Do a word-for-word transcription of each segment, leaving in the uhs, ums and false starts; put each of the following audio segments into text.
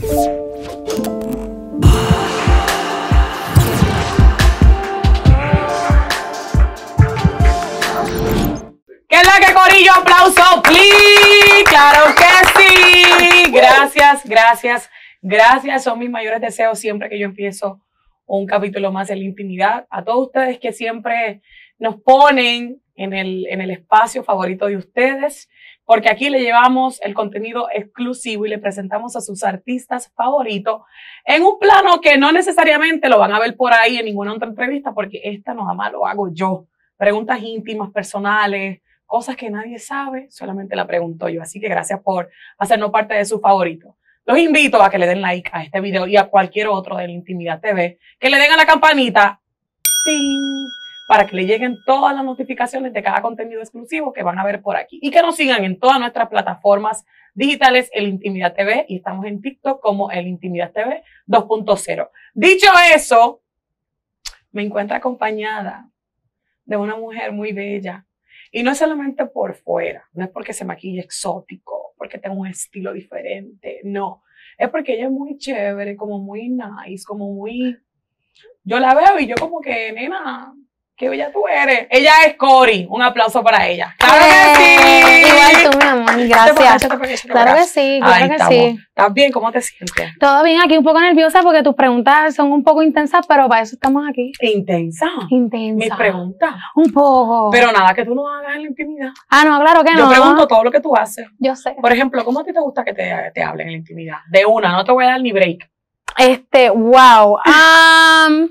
¿Qué es la que corillo? ¡Aplauso, please! ¡Claro que sí! Gracias, gracias, gracias. Son mis mayores deseos siempre que yo empiezo un capítulo más de la intimidad. A todos ustedes que siempre nos ponen en el, en el espacio favorito de ustedes, porque aquí le llevamos el contenido exclusivo y le presentamos a sus artistas favoritos en un plano que no necesariamente lo van a ver por ahí en ninguna otra entrevista, porque esta nada más lo hago yo. Preguntas íntimas, personales, cosas que nadie sabe, solamente la pregunto yo. Así que gracias por hacernos parte de sus favoritos. Los invito a que le den like a este video y a cualquier otro de la Intimidad T V, que le den a la campanita, ¡ting!, para que le lleguen todas las notificaciones de cada contenido exclusivo que van a ver por aquí. Y que nos sigan en todas nuestras plataformas digitales, El Intimidad T V, y estamos en TikTok como El Intimidad T V dos punto cero. Dicho eso, me encuentro acompañada de una mujer muy bella. Y no es solamente por fuera, no es porque se maquille exótico, porque tenga un estilo diferente, no. Es porque ella es muy chévere, como muy nice, como muy... Yo la veo y yo como que, nena, qué bella tú eres. Ella es Cori, un aplauso para ella. ¡Claro que sí! Igual tú, mi amor, gracias. Claro que sí, claro que sí. ¿Estás bien? ¿Cómo te sientes? Todo bien, aquí un poco nerviosa porque tus preguntas son un poco intensas, pero para eso estamos aquí. ¿Intensa? Intensa. Mis preguntas. Un poco. Pero nada que tú no hagas en la intimidad. Ah, no, claro que no. Yo pregunto todo lo que tú haces. Yo sé. Por ejemplo, ¿cómo a ti te gusta que te, te hablen en la intimidad? De una, no te voy a dar ni break. Este, wow. Um,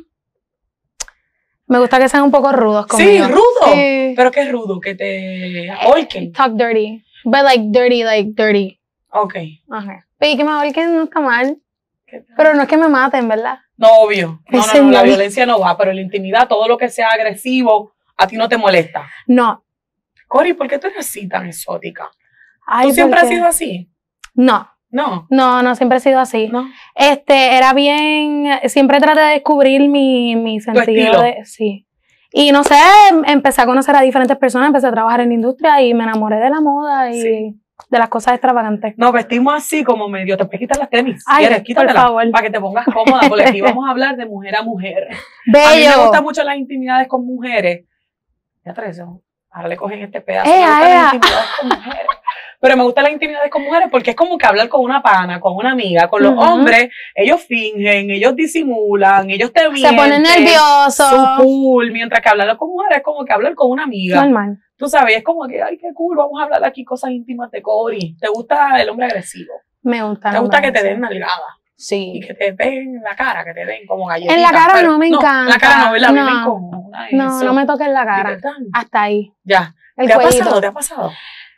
me gusta que sean un poco rudos conmigo. Sí, rudo. Sí. Pero qué rudo, que te ahorquen. Talk dirty. But like dirty, like dirty. Ok. Okay. Y que me ahorquen no está mal. Pero no es que me maten, ¿verdad? No, obvio. No, no, no, la violencia no va, pero en la intimidad, todo lo que sea agresivo, a ti no te molesta. No. Cori, ¿por qué tú eres así tan exótica? Ay, ¿Tú siempre porque... has sido así? No. No. No, no, siempre he sido así. No. Este, era bien, siempre traté de descubrir mi, mi sentido de, sí. Y no sé, empecé a conocer a diferentes personas, empecé a trabajar en la industria y me enamoré de la moda y sí. de las cosas extravagantes. Nos vestimos así como medio, te puedes quitar las tenis. Ay, ¿Quieres? Quítatela, por favor. para que te pongas cómoda, porque aquí vamos a hablar de mujer a mujer. Bello. A mí me gustan mucho las intimidades con mujeres. Ya traes, ahora le cogen este pedazo. Eh, me gustan eh, las intimidades con mujeres. Pero me gustan las intimidades con mujeres porque es como que hablar con una pana, con una amiga. Con los uh-huh. hombres, ellos fingen, ellos disimulan, ellos te mienten. Se ponen nerviosos. Su cool. Mientras que hablar con mujeres es como que hablar con una amiga. Normal. Tú sabes, es como que, ay, qué cool, vamos a hablar aquí cosas íntimas de Cori. ¿Te gusta el hombre agresivo? Me gusta. ¿Te gusta que te den nalgada? Sí. Y que te den en la cara, que te den como galletitas. En la cara pero, no me no, encanta. En la cara no, ¿verdad? No, a mí me incomoda eso. No, no me toques la cara. Hasta ahí. Ya. El ¿Te ha cuellito. pasado? ¿Te ha pasado?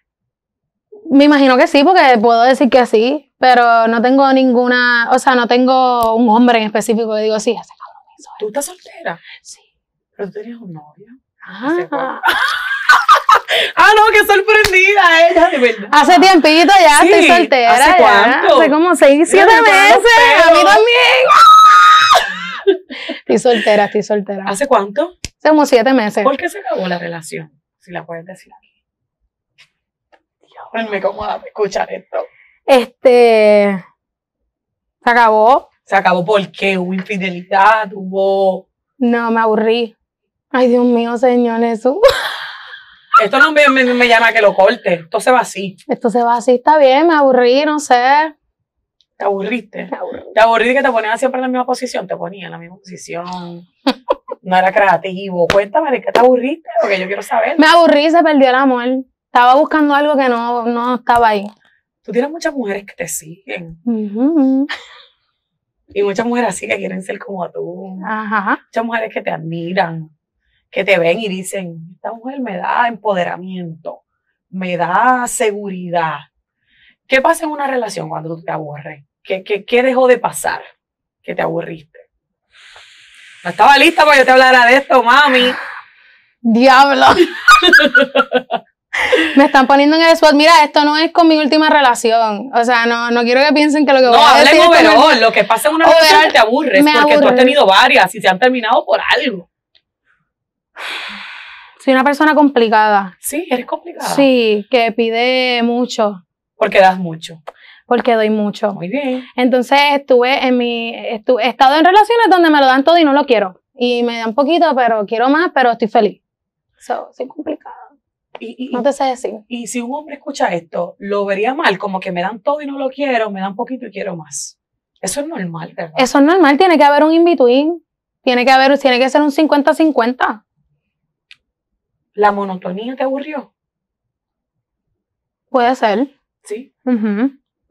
Me imagino que sí, porque puedo decir que sí, pero no tengo ninguna, o sea, no tengo un hombre en específico que digo, sí, ese cabrón hizo. ¿Tú estás soltera? Sí. ¿Pero tú tenías un novio? Ah. Ah, no, qué sorprendida ella, de verdad. Hace tiempito ya sí, estoy soltera. ¿Hace ya. cuánto? Hace como seis, siete meses. A mí también. Estoy soltera, estoy soltera. ¿Hace cuánto? Hace como siete meses. ¿Por qué se acabó la relación? Si la puedes decir aquí. Dios, me cómoda escuchar esto. Este, se acabó. Se acabó porque hubo infidelidad, hubo... No, me aburrí. Ay, Dios mío, Señor Jesús. Esto no me, me, me llama a que lo corte. Esto se va así. Esto se va así, está bien, me aburrí, no sé. ¿Te aburriste? Me aburrí. ¿Te aburriste que te ponían siempre en la misma posición? Te ponían en la misma posición. No era creativo. Cuéntame, ¿de qué te aburriste? Porque yo quiero saber. Me aburrí, se perdió el amor. Estaba buscando algo que no, no estaba ahí. Tú tienes muchas mujeres que te siguen. Uh-huh. Y muchas mujeres así que quieren ser como tú. Ajá. Muchas mujeres que te admiran, que te ven y dicen, esta mujer me da empoderamiento, me da seguridad. ¿Qué pasa en una relación cuando tú te aburres? ¿Qué, qué, qué dejó de pasar que te aburriste? No estaba lista para que yo te hablara de esto, mami. Diablo. Me están poniendo en el spot. Mira, esto no es con mi última relación. O sea, no, no quiero que piensen que lo que voy no, a decir... No, hablemos overall. Es lo que pasa en una overall, relación te aburres porque aburre. Tú has tenido varias y se han terminado por algo. Soy una persona complicada. Sí, eres complicada. Sí, que pide mucho. Porque das mucho. porque doy mucho. Muy bien. Entonces estuve en mi, estuve, he estado en relaciones donde me lo dan todo y no lo quiero. Y me dan poquito, pero quiero más, pero estoy feliz. So, sí, complicado. Y, y, no te sé decir. Y si un hombre escucha esto, lo vería mal, como que me dan todo y no lo quiero, me dan poquito y quiero más. Eso es normal, ¿verdad? Eso es normal, tiene que haber un in-between. Tiene que haber, tiene que ser un cincuenta cincuenta. ¿La monotonía te aburrió? Puede ser. Sí. Uh-huh.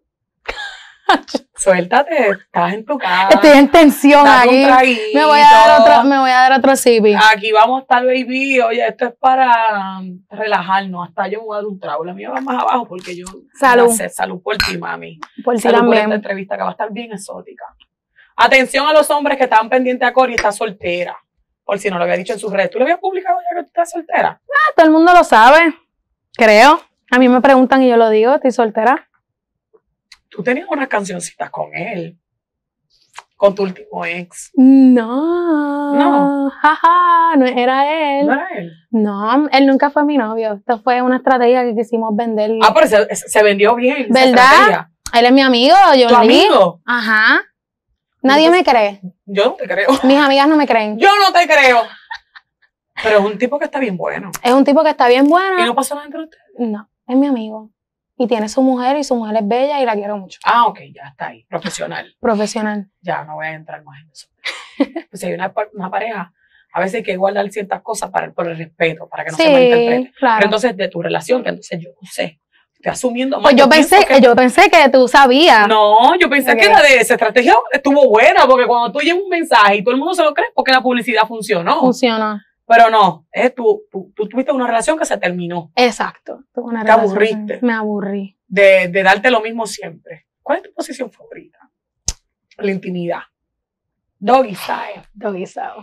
Suéltate, estás en tu casa. Estoy en tensión date aquí. Un traguito. Me voy a dar otro, me voy a dar otro sipi. Aquí vamos a estar, baby. Oye, esto es para relajarnos. Hasta yo me voy a dar un trago. La mía va más abajo porque yo... Salud. Sé, salud por ti, mami. Por ti salud también. por esta entrevista que va a estar bien exótica. Atención a los hombres que están pendientes a Cori, está soltera. Por si no lo había dicho en sus redes. ¿Tú le habías publicado ya que tú estás soltera? Ah, todo el mundo lo sabe. Creo. A mí me preguntan y yo lo digo, estoy soltera. Tú tenías unas cancioncitas con él. Con tu último ex. No. No. Jaja, no era él. ¿No era él? No, él nunca fue mi novio. Esto fue una estrategia que quisimos vender. Ah, pero se, se vendió bien. ¿Verdad? Él es mi amigo, yo ¿Tu amigo? Ajá. Nadie me cree. Yo no te creo. Mis amigas no me creen. Yo no te creo. Pero es un tipo que está bien bueno. Es un tipo que está bien bueno. ¿Y no pasó nada entre ustedes? No, es mi amigo. Y tiene su mujer y su mujer es bella y la quiero mucho. Ah, ok, ya está ahí. Profesional. Profesional. Ya, no voy a entrar más en eso. Pues si hay una, una pareja, a veces hay que guardar ciertas cosas para, por el respeto, para que no sí, se malinterprete. Claro. Pero entonces, de tu relación, que entonces yo no sé. Estoy asumiendo más. Pues yo, yo pensé que yo pensé que tú sabías. No, yo pensé okay. que la de esa estrategia estuvo buena, porque cuando tú llevas un mensaje y todo el mundo se lo cree, porque la publicidad funcionó. Funcionó. Pero no, es tú, tú, tú tuviste una relación que se terminó. Exacto. Una Te aburriste. Me aburrí. De, de darte lo mismo siempre. ¿Cuál es tu posición favorita? La intimidad. Doggy style. Doggy style.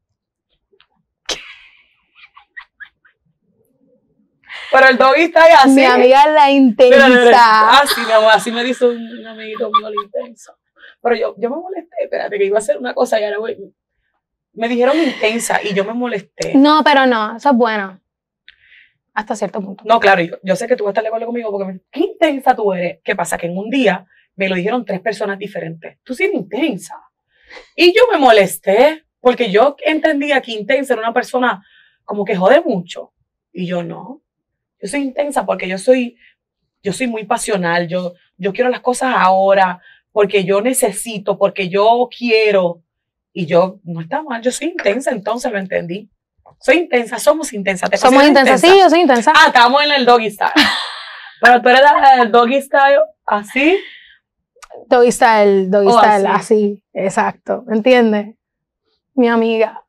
Pero el doggy style así. Mi amiga es la intensa. Mira, mira, ah, sí, mi amor, así me dice un, un amiguito mío, la intensa. Pero yo, yo me molesté, espérate, que iba a hacer una cosa y ahora voy. Me dijeron intensa y yo me molesté. No, pero no, eso es bueno. Hasta cierto punto. No, claro, yo, yo sé que tú vas a estar de acuerdo conmigo porque me ¿qué intensa tú eres? ¿Qué pasa? Que en un día me lo dijeron tres personas diferentes. Tú sí eres intensa. Y yo me molesté porque yo entendía que intensa era una persona como que jode mucho. Y yo no. Yo soy intensa porque yo soy, yo soy muy pasional. Yo, yo quiero las cosas ahora porque yo necesito, porque yo quiero. Y yo, no está mal, yo soy intensa, entonces lo entendí. Soy intensa, somos intensas. ¿Te somos intensas, intensa? Sí, yo soy intensa. Ah, estamos en el doggy style. Pero tú eres el doggy style así. Doggy style, doggy oh, style, así. así, exacto, ¿entiendes? Mi amiga.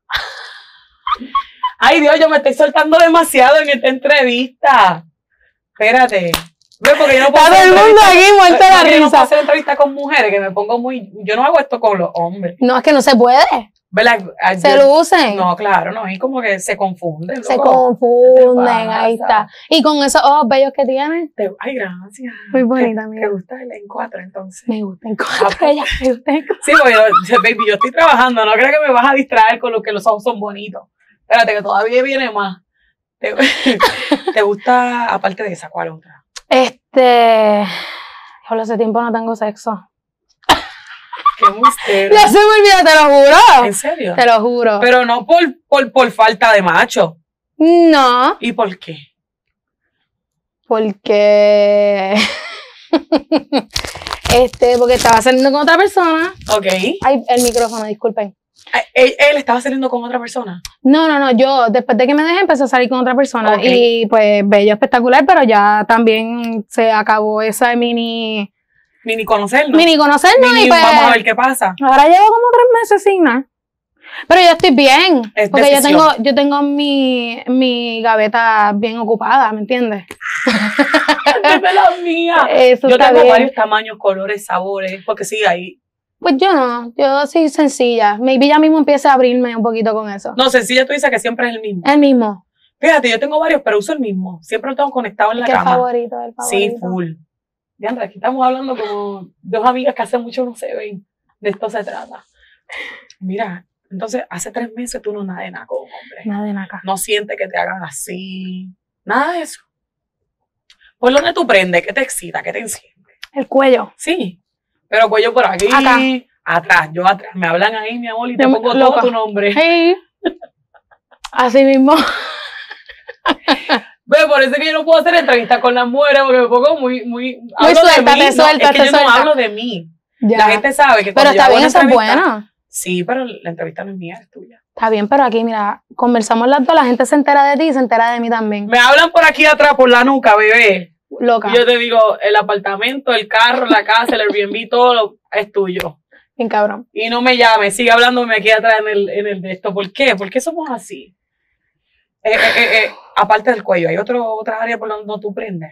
Ay, Dios, yo me estoy soltando demasiado en esta entrevista. Espérate. Porque yo no puedo todo el mundo aquí muerto de la risa. Yo no puedo hacer entrevistas con mujeres, que me pongo muy... Yo no hago esto con los hombres. No, es que no se puede. ¿Verdad? Se lucen. No, claro, no, y como que se confunden. Se loco. confunden, ahí está. Y con esos ojos bellos que tienen. Te, ay, gracias. Muy bonita, amiga. ¿Te gusta el en cuatro, entonces? Me gusta en cuatro, ella me gusta en cuatro. Sí, porque yo, baby, yo estoy trabajando, no creo que me vas a distraer con lo que los ojos son bonitos. Espérate, que todavía viene más. ¿Te, ¿te gusta, aparte de esa, cuál otra? Este... Yo hace tiempo no tengo sexo. Qué misterio. Ya se me olvidó, te lo juro. ¿En serio? Te lo juro. Pero no por, por, por falta de macho. No. ¿Y por qué? Porque... este, porque estaba saliendo con otra persona. Ok. Ay, el micrófono, disculpen. ¿Él, él estaba saliendo con otra persona? No, no, no, yo después de que me dejé empecé a salir con otra persona. Okay. Y pues bello, espectacular, pero ya también se acabó esa mini... Mini conocernos. Mini conocernos Mini, y pues... vamos a ver qué pasa. Ahora llevo como tres meses sin nada. Pero yo estoy bien, es porque decisión. yo tengo, yo tengo mi, mi gaveta bien ocupada, ¿me entiendes? Dime la mía. Eso yo está tengo bien. varios tamaños, colores, sabores, porque sí, ahí... Pues yo no, yo soy sencilla. Maybe ya mismo empieza a abrirme un poquito con eso. No, sencilla tú dices que siempre es el mismo. El mismo. Fíjate, yo tengo varios, pero uso el mismo. Siempre lo tengo conectado en la ¿Qué cama. el favorito, el favorito? Sí, full. Diandra, aquí estamos hablando como dos amigas que hace mucho no se ven. De esto se trata. Mira, entonces hace tres meses tú no nada de nada con un hombre. Nada de nada. No sientes que te hagan así. Nada de eso. ¿Por dónde tú prendes? ¿Qué te excita? ¿Qué te enciende? El cuello. Sí, pero cuello por aquí. Acá. Atrás, yo atrás. Me hablan ahí, mi amor, y te Yo- pongo loca. todo tu nombre. Sí. Así mismo. Ve, por eso es que yo no puedo hacer entrevistas con las mujeres, porque me pongo muy, muy... Muy hablo de suelta, mí, te no, suelta, es que te yo suelta. no hablo de mí. Ya. La gente sabe que Pero cuando yo está hago bien, una eso es entrevista- bueno. Sí, pero la entrevista no es mía, es tuya. Está bien, pero aquí, mira, conversamos las dos, la gente se entera de ti y se entera de mí también. Me hablan por aquí atrás, por la nuca, bebé. Loca. Y yo te digo, el apartamento, el carro, la casa, el Airbnb, todo lo- es tuyo. Bien cabrón. Y no me llames, sigue hablándome aquí atrás en el, en el de esto. ¿Por qué? ¿Por qué somos así? Eh, eh, eh, eh, aparte del cuello, ¿hay otro, otra área por donde no tú prendes?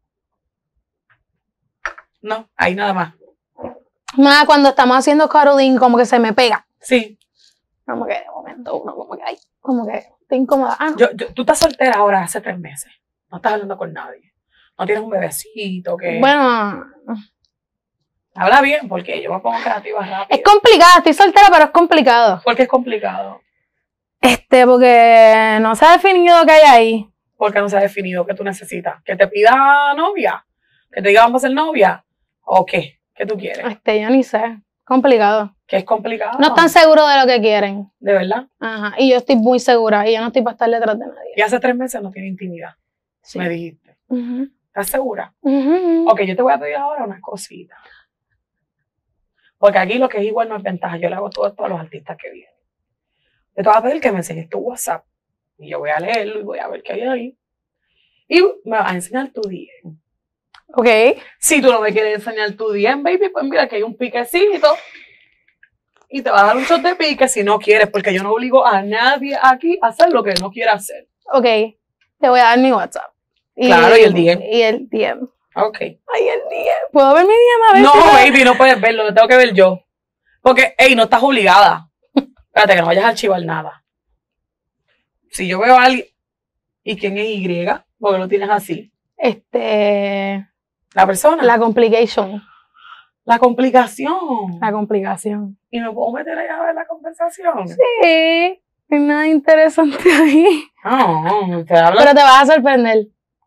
No, ahí nada más. Más cuando estamos haciendo cuddling, como que se me pega. Sí. Como que de momento uno, como que, ay, como que te incomoda. Ah, no. Yo, yo, tú estás soltera ahora hace tres meses. No estás hablando con nadie. No tienes un bebecito que... Bueno, Habla bien, porque yo me pongo creativa rápido. es complicado, estoy soltera, pero es complicado. Porque es complicado. Este, porque no se ha definido qué hay ahí. Porque no se ha definido qué tú necesitas. Que te pida novia. Que te diga vamos a ser novia. ¿O qué? ¿Qué tú quieres? Este, yo ni sé. Complicado. Que es complicado. No están seguros de lo que quieren. De verdad. Ajá. Y yo estoy muy segura. Y yo no estoy para estar detrás de nadie. Y hace tres meses no tiene intimidad. Sí. Me dijiste. Ujú. ¿Estás segura? Ujú. Ok, yo te voy a pedir ahora unas cositas. Porque aquí lo que es igual no es ventaja. Yo le hago todo esto a los artistas que vienen. Yo te voy a pedir que me enseñes tu WhatsApp. Y yo voy a leerlo y voy a ver qué hay ahí. Y me vas a enseñar tu D M. Ok. Si tú no me quieres enseñar tu D M, baby, pues mira que hay un piquecito. Y te va a dar un shot de pique si no quieres, porque yo no obligo a nadie aquí a hacer lo que no quiera hacer. Ok. Te voy a dar mi WhatsApp. Claro, y el D M. Y el D M. Ok. Ay, el D M. ¿Puedo ver mi D M? A ver No, si puedo- baby, no puedes verlo, lo tengo que ver yo. Porque, hey, no estás obligada. Espérate, que no vayas a archivar nada. Si yo veo a alguien, ¿y quién es Y? Porque lo tienes así. Este. La persona. La, La complication. complicación. La complicación. Y me puedo meter allá a ver la conversación. Sí. No hay nada interesante ahí. No, te hablo. Pero te vas a sorprender.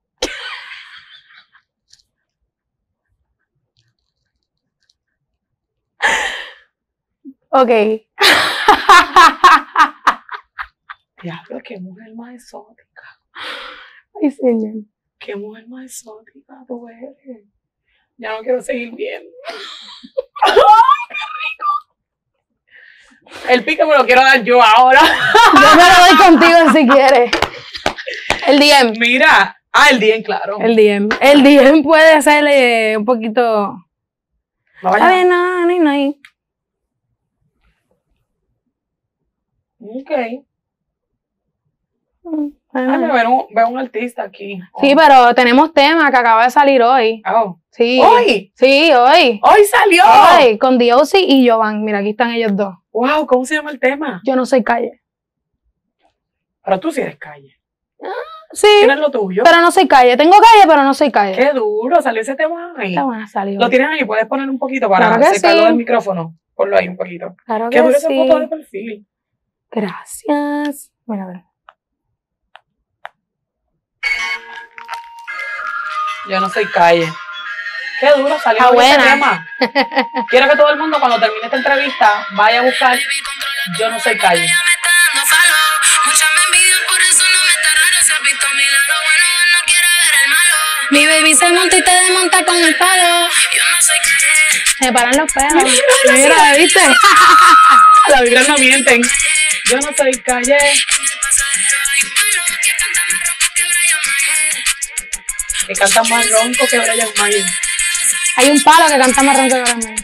Ok. Diablo, qué mujer más exótica. Ay, señor. Qué mujer más exótica tú eres. Ya no quiero seguir viendo. ¡Ay, qué rico! El pique me lo quiero dar yo ahora. Yo me lo doy contigo si quieres. El D M. Mira. Ah, el D M, claro. El D M. El D M puede hacerle un poquito. No A vaya. ver, no, no, no. no. Ok. Bueno. Déjame ver un, ver un artista aquí. Sí, pero tenemos tema que acaba de salir hoy. Oh. Sí. ¡Hoy! Sí, hoy. ¡Hoy salió! Hoy, con Diosi y Jovan. Mira, aquí están ellos dos. ¡Wow! ¿Cómo se llama el tema? Yo no soy calle. Pero tú sí eres calle. Sí, ¿Tienes lo tuyo? pero no soy calle. Tengo calle, pero no soy calle. ¡Qué duro! Salió ese tema ahí. Está buena, salió. ¿Lo tienes ahí? ¿Puedes poner un poquito para Claro que acercarlo sí. del micrófono? Ponlo ahí un poquito. Claro ¡Qué que duro esa sí. foto de perfil! Gracias. Mira, a ver. Yo no soy calle. ¡Qué duro! Salió Está hoy ese buena. tema. Quiero que todo el mundo cuando termine esta entrevista vaya a buscar Yo no soy calle. Mi baby se monta y te desmonta con el palo. Me paran los pelos. Mira, ¿viste? Las vibras no mienten. Yo no soy calle. Que canta más ronco que Brian Mayer. Hay un palo que canta más ronco que Brian Mayer.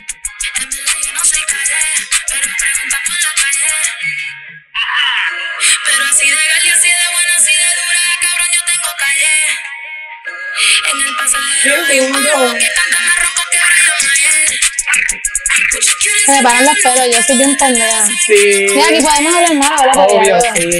Pero así de gal y así de buena, así de dura, cabrón, yo tengo calle. En el pasadero Sí, hay un sí, palo no. que canta más ronco que Brian Mayer. Se me paran los pelos, yo soy bien pendeja. Sí. Mira, aquí podemos hablar más, ¿verdad? Obvio, Porque ya- sí.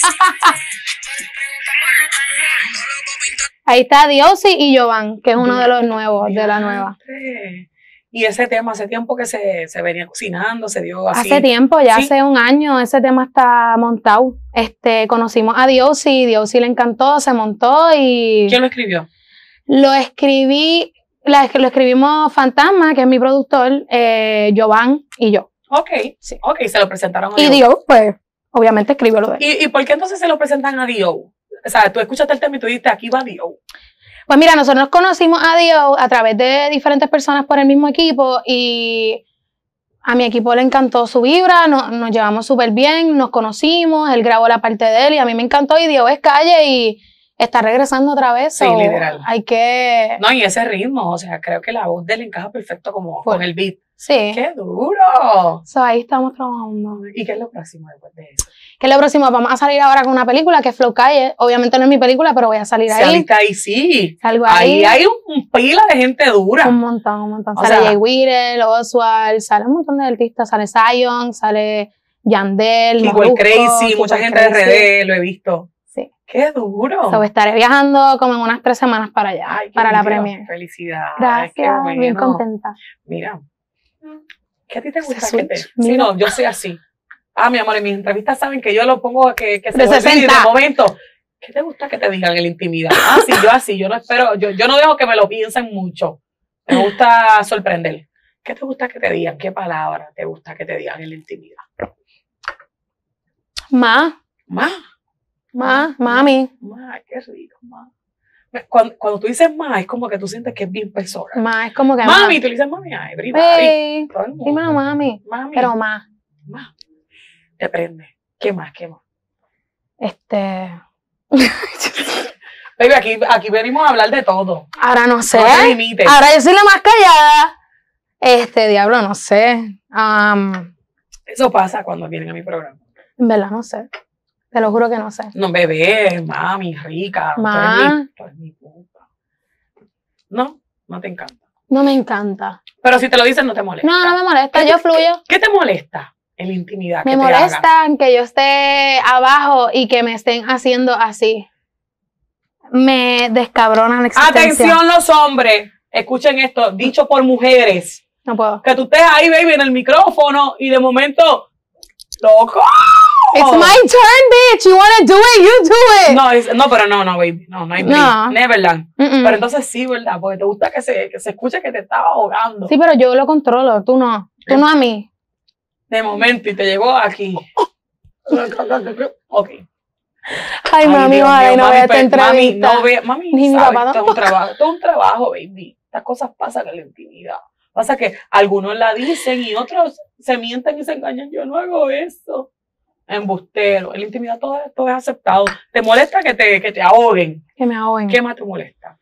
Ahí está Diosi y Jovan, que es uno de los nuevos, de la nueva. Sí. Y ese tema, hace tiempo que se, se venía cocinando, se dio así. Hace tiempo, ya Sí. hace un año, ese tema está montado. Este, conocimos a Diosi, Diosi le encantó, se montó y ¿Quién lo escribió? lo escribí La, lo escribimos Fantasma, que es mi productor, eh, Jovan y yo. Ok, Sí. ok, se lo presentaron a Y Dio. Dio, pues, obviamente escribió lo de él. ¿Y, ¿Y por qué entonces se lo presentan a Dio? O sea, tú escuchaste el tema y tú dijiste, aquí va Dio. Pues mira, nosotros nos conocimos a Dio a través de diferentes personas por el mismo equipo y a mi equipo le encantó su vibra, no, nos llevamos súper bien, nos conocimos, él grabó la parte de él y a mí me encantó y Dio es calle y está regresando otra vez. Sí, so, literal. Hay que... No, y ese ritmo, o sea, creo que la voz de él encaja perfecto como Pues, con el beat. Sí. ¡Qué duro! So, ahí estamos trabajando. ¿Y qué es lo próximo después de eso? ¿Qué es lo próximo? Vamos a salir ahora con una película que es Flow Calle. Obviamente no es mi película, pero voy a salir ahí. Saliste ahí, sí. Salgo Ahí ahí. hay un pila de gente dura. Un montón, un montón. O Sale sea- Jay Whittle, Oswald, sale un montón de artistas. Sale Zion, sale Yandel, Kiko el Molusco, Crazy, Kiko mucha el gente de Crazy. R D, lo he visto. Sí. ¡Qué duro! So, estaré viajando como en unas tres semanas para allá, Ay, qué para la lindo. premiere. Felicidades. Gracias, qué bueno. bien contenta. Mira, ¿qué a ti te Ese gusta que te...? switch, Sí, mira. no, yo soy así. Ah, mi amor, en mis entrevistas saben que yo lo pongo que, que se De me olvide y sesenta. de momento. ¿Qué te gusta que te digan en la intimidad? Ah, sí, yo así, yo no espero, yo, yo no dejo que me lo piensen mucho. Me gusta sorprender. ¿Qué te gusta que te digan? ¿Qué palabra te gusta que te digan en la intimidad? Ma, Más, ma, mami, más, qué rico, más. Cuando, cuando tú dices más, es como que tú sientes que es bien personal. ma, es como que Mami, tú le dices mami a everybody. Hey, Todo el mundo. dímelo mami, Mami. pero ma, Más. Te prende. ¿Qué más? ¿Qué más? este, Baby, aquí, aquí venimos a hablar de todo. ahora no sé, No te limites. ahora yo soy la más callada, este, diablo, no sé, um, Eso pasa cuando vienen a mi programa. en verdad no sé, te lo juro que no sé. No, bebé, mami, rica. Ma. Tú eres mi, tú eres mi puta. No, no te encanta. No me encanta. Pero si te lo dicen, no te molesta. No, no me molesta, ¿Qué yo te- fluyo. ¿Qué te molesta en la intimidad? Me que te molesta que yo esté abajo y que me estén haciendo así. Me descabrona la hagan? existencia. Atención los hombres. Escuchen esto, dicho por mujeres. No puedo. Que tú estés ahí, baby, en el micrófono y de momento, loco. It's my turn, bitch. You wanna do it, you do it. No, es- no, pero no, no, baby. No, no hay No. break. Neverland. Mm-mm. Pero entonces sí, ¿verdad? Porque te gusta que se, que se escuche que te estaba ahogando. Sí, pero yo lo controlo, tú no. Tú no a mí. De momento, y te llegó aquí. Ok. Ay, mami, Dios ojalá mío, y no mami, vea esta pues, mami, entrevista. no ve, mami, Ni mi sabe, papá esto es un trabajo, esto es un trabajo, baby. Estas cosas pasan en la intimidad. Pasa que algunos la dicen y otros se mienten y se engañan. Yo no hago eso. Embustero. En la intimidad todo, todo es aceptado. ¿Te molesta que te, que te ahoguen? Que me ahoguen. ¿Qué más te molesta?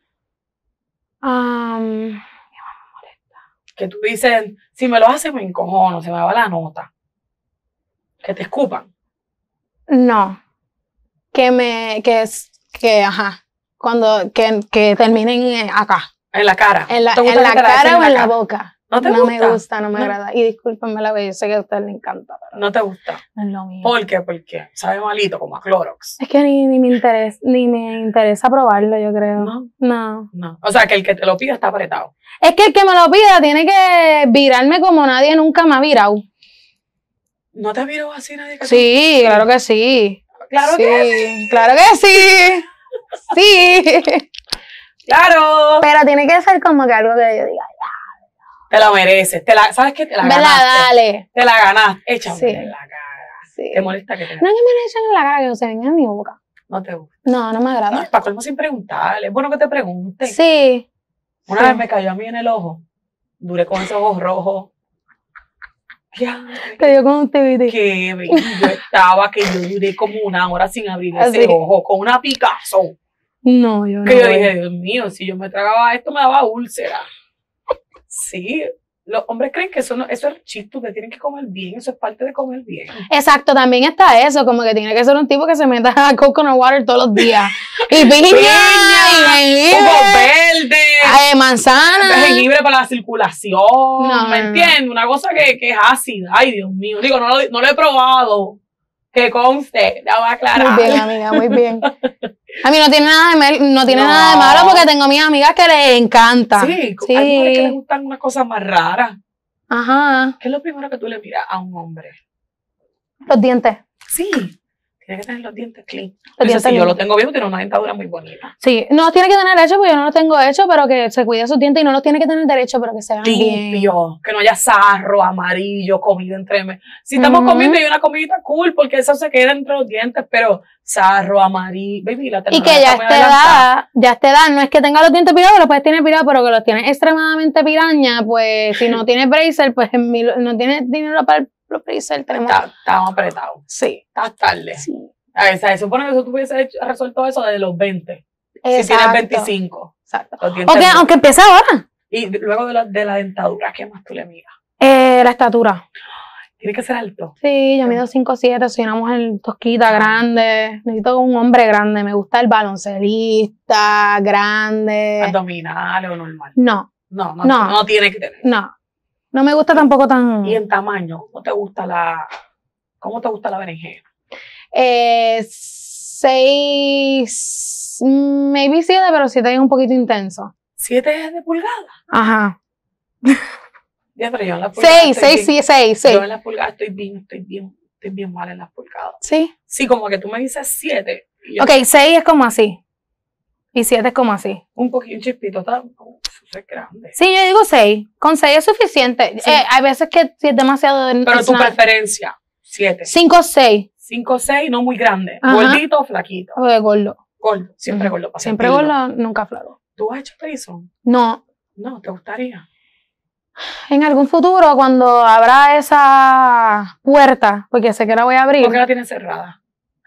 Um, Que tú dices, si me lo haces me encojono, se me va la nota. Que te escupan. no. Que me, que es, que, ajá. Cuando, que, que terminen eh, acá. En la cara. En la, ¿Te gusta en que la te la echen cara o en la cara? boca. ¿No te me gusta? gusta, no me No. agrada. Y discúlpenme la vez, yo sé que a ustedes les encanta, pero No te gusta. no es lo mío. ¿Por qué? Porque sabe malito, como a Clorox. Es que ni, ni me interesa, ni me interesa probarlo, yo creo. No, No. no. O sea, que el que te lo pida está apretado. Es que el que me lo pida tiene que virarme como nadie nunca me ha virado. ¿No te viro así nadie que Sí, claro que sí. tú- Claro sí, que sí. claro que sí. Sí. Claro. Pero tiene que ser como que algo que yo diga, Te la mereces. Te la, ¿sabes qué? Te la ¿verdad? ganaste. Dale. Te la ganaste. Échame Sí. en la cara. Sí. Te molesta que te No es que me lo echen en la cara, que se venga en mi boca. No te gusta. No, no me No, agrada. es para colmo sin preguntarle. Es bueno que te pregunten. Sí. Una Sí. vez me cayó a mí en el ojo. Duré con esos ojos rojos. Ya. Te dio conjuntivitis. Que baby, yo estaba, que yo duré como una hora sin abrir ese Así. ojo, con una picazón. No, yo no. Que yo voy. dije, Dios mío, si yo me tragaba esto me daba úlcera. Sí, los hombres creen que eso, no, eso es chiste, que tienen que comer bien, eso es parte de comer bien. Exacto, también está eso, como que tiene que ser un tipo que se meta a coconut water todos los días. Y piña, y Jugos jengibre, verdes, eh, manzana. jengibre para la circulación, No, ¿me no, no. entiendes? Una cosa que, que es ácida, ay Dios mío, digo, no lo, no lo he probado, que conste, ya voy a aclarar. Muy bien, amiga, muy bien. A mí no tiene nada de, mal- no tiene No. nada de malo porque tengo mis amigas que les encanta. Sí, Sí. hay mujeres que les gustan unas cosas más raras. Ajá. ¿Qué es lo primero que tú le miras a un hombre? Los dientes. Sí, Tiene que tener los dientes clean. Los Eso dientes sí, yo limpios. lo tengo bien, tiene una dentadura muy bonita. Sí, no tiene que tener hecho, porque yo no lo tengo hecho, pero que se cuide sus dientes y no lo tiene que tener derecho, pero que se vean bien. Limpio, que no haya sarro, amarillo, comida entre me. Si estamos Ujú. comiendo y una comidita cool, porque eso se queda entre los dientes, pero sarro, amarillo, baby, la Y tecnología que ya está muy a esta adelantada. edad, ya a esta edad, no es que tenga los dientes pirados, los puedes tener pirados, pero que los tienes extremadamente piraña, pues si no tienes bracer, pues en mil- no tienes dinero para los bracer, tenemos. Está- Estamos apretados. Sí. Está tarde. Sí. A ver, se supone que eso tú hubiese hecho- resuelto eso desde los veinte. Si tienes Exacto. veinticinco. Exacto. Los dientes Aunque, bien. aunque empiece ahora. Y luego de la, de la dentadura, ¿qué más tú le miras? Eh, la estatura. Tiene que ser alto. Sí, yo mido cinco siete, soy una mujer tosquita, grande. Necesito un hombre grande. Me gusta el baloncelista, grande. Abdominales o normal. No, No, no, No. no, tiene que tener. no. No me gusta tampoco tan. Y en tamaño, ¿cómo te gusta la, cómo te gusta la berenjena? Eh, seis, maybe siete, pero siete es un poquito intenso. ¿Siete de pulgada? Ajá. Ya, pero yo en las pulgadas. Seis, estoy seis, bien- sí, seis, seis. Yo en las pulgadas estoy bien, estoy bien, estoy bien mal en las pulgadas. Sí. Sí, como que tú me dices siete. Y yo, Ok, seis es como así. Y siete es como así. Un poquito, un chispito, está, uf, eso es grande. Sí, yo digo seis. Con seis es suficiente. Sí. Eh, hay veces que si es demasiado. Pero it's tu not- preferencia, siete. Cinco o seis. Cinco, seis, no muy grande. Ajá. Gordito o flaquito. O de gordo. Gordo, siempre Ujú. gordo. para Siempre sentirlo. gordo, nunca flaco. ¿Tú has hecho prison? No. No, ¿te gustaría? En algún futuro, cuando abra esa puerta, porque sé que la voy a abrir, ¿Por qué la tienes cerrada?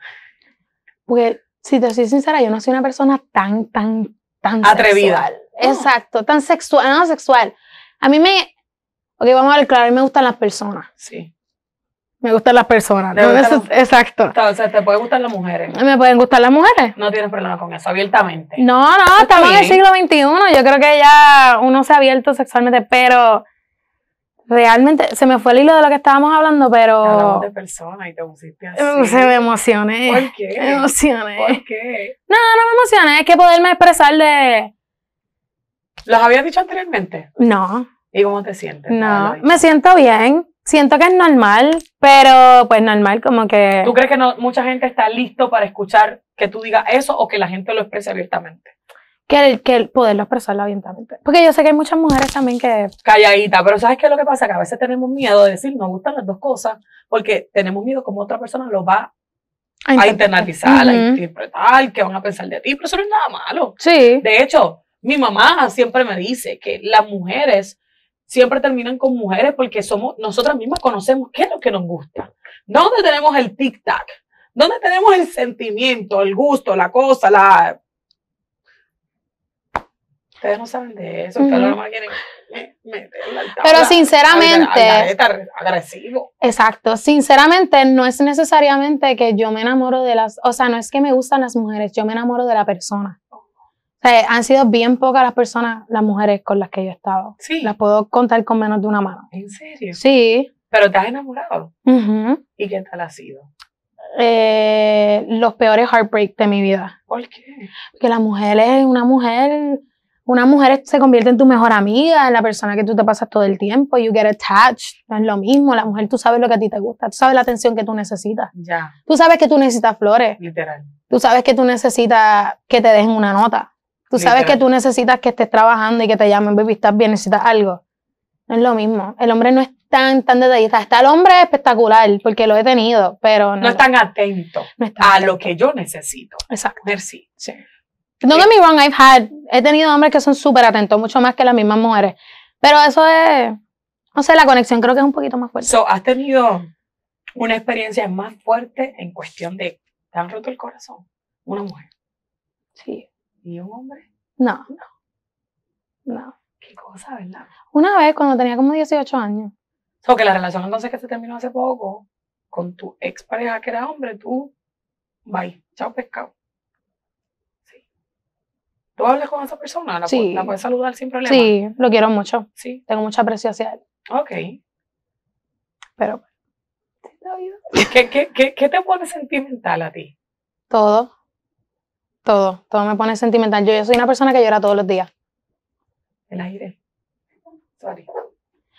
porque si te soy sincera, yo no soy una persona tan, tan, tan Atrevida. sexual. No. Exacto, tan sexual, no sexual. A mí me, ok, vamos a ver, claro, a mí me gustan las personas. Sí. Me gustan las personas. ¿Te ¿no? gustan Eso- exacto. O sea, ¿te pueden gustar las mujeres? ¿Me pueden gustar las mujeres? No tienes problema con eso, abiertamente. No, no, estamos en el bien. siglo veintiuno. Yo creo que ya uno se ha abierto sexualmente, pero realmente se me fue el hilo de lo que estábamos hablando, pero Hablamos de personas y te pusiste así. eh, se me emocioné. ¿Por qué? Me emocioné. ¿Por qué? No, no me emocioné, es que poderme expresar de. ¿Los habías dicho anteriormente? No, ¿Y cómo te sientes? no, Haberlo dicho. me siento bien. Siento que es normal, pero pues normal como que. ¿Tú crees que no, mucha gente está listo para escuchar que tú digas eso o que la gente lo exprese abiertamente? Que, el- que el poderlo expresarlo abiertamente. Porque yo sé que hay muchas mujeres también que. Calladita, pero ¿sabes qué es lo que pasa? Que a veces tenemos miedo de decir, nos gustan las dos cosas, porque tenemos miedo como otra persona lo va a internalizar, a Ujú. interpretar, que van a pensar de ti, pero eso no es nada malo. Sí. De hecho, mi mamá siempre me dice que las mujeres siempre terminan con mujeres porque somos, nosotras mismas conocemos qué es lo que nos gusta. ¿Dónde tenemos el tic-tac? ¿Dónde tenemos el sentimiento, el gusto, la cosa, la... Ustedes no saben de eso, ustedes Ujú. no me quieren me- meter la tabla Pero sinceramente- al garete, al- agresivo. Exacto. Sinceramente, no es necesariamente que yo me enamoro de las. O sea, no es que me gustan las mujeres, yo me enamoro de la persona. O sea, han sido bien pocas las personas, las mujeres con las que yo he estado. Sí, Las puedo contar con menos de una mano. en serio. Sí. Pero te has enamorado. Ujú. ¿Y qué tal ha sido? Eh, los peores heartbreaks de mi vida. ¿Por qué? Porque la mujer es una mujer. Una mujer se convierte en tu mejor amiga, en la persona que tú te pasas todo el tiempo. You get attached. No es lo mismo. La mujer, tú sabes lo que a ti te gusta. Tú sabes la atención que tú necesitas. Ya, Tú sabes que tú necesitas flores. literal. Tú sabes que tú necesitas que te dejen una nota. Tú sabes Literal. que tú necesitas que estés trabajando y que te llamen, baby, estás bien, necesitas algo. No es lo mismo. El hombre no es tan, tan detallista. Está el hombre espectacular, porque lo he tenido, pero no, No están atentos no es tan a atento. lo que yo necesito. Exacto. Merci. Sí. Don't get me wrong, I've had, he tenido hombres que son súper atentos, mucho más que las mismas mujeres. Pero eso es, no sé, la conexión creo que es un poquito más fuerte. So, ¿has tenido una experiencia más fuerte en cuestión de te han roto el corazón? Una mujer Sí. y un hombre. No, no. No. Qué cosa, ¿verdad? Una vez, cuando tenía como dieciocho años. So, que la relación entonces que se terminó hace poco con tu ex pareja que era hombre, tú, bye, chao pescado. Sí. ¿Tú hablas con esa persona? ¿La, Sí. pu- la puedes saludar sin problema? Sí, lo quiero mucho. Sí. Tengo mucho aprecio hacia él. Ok. Pero, sí, la vida. ¿Qué, qué, qué, ¿Qué te pone sentimental a ti? Todo. Todo. Todo me pone sentimental. Yo, yo soy una persona que llora todos los días. El aire. Sorry.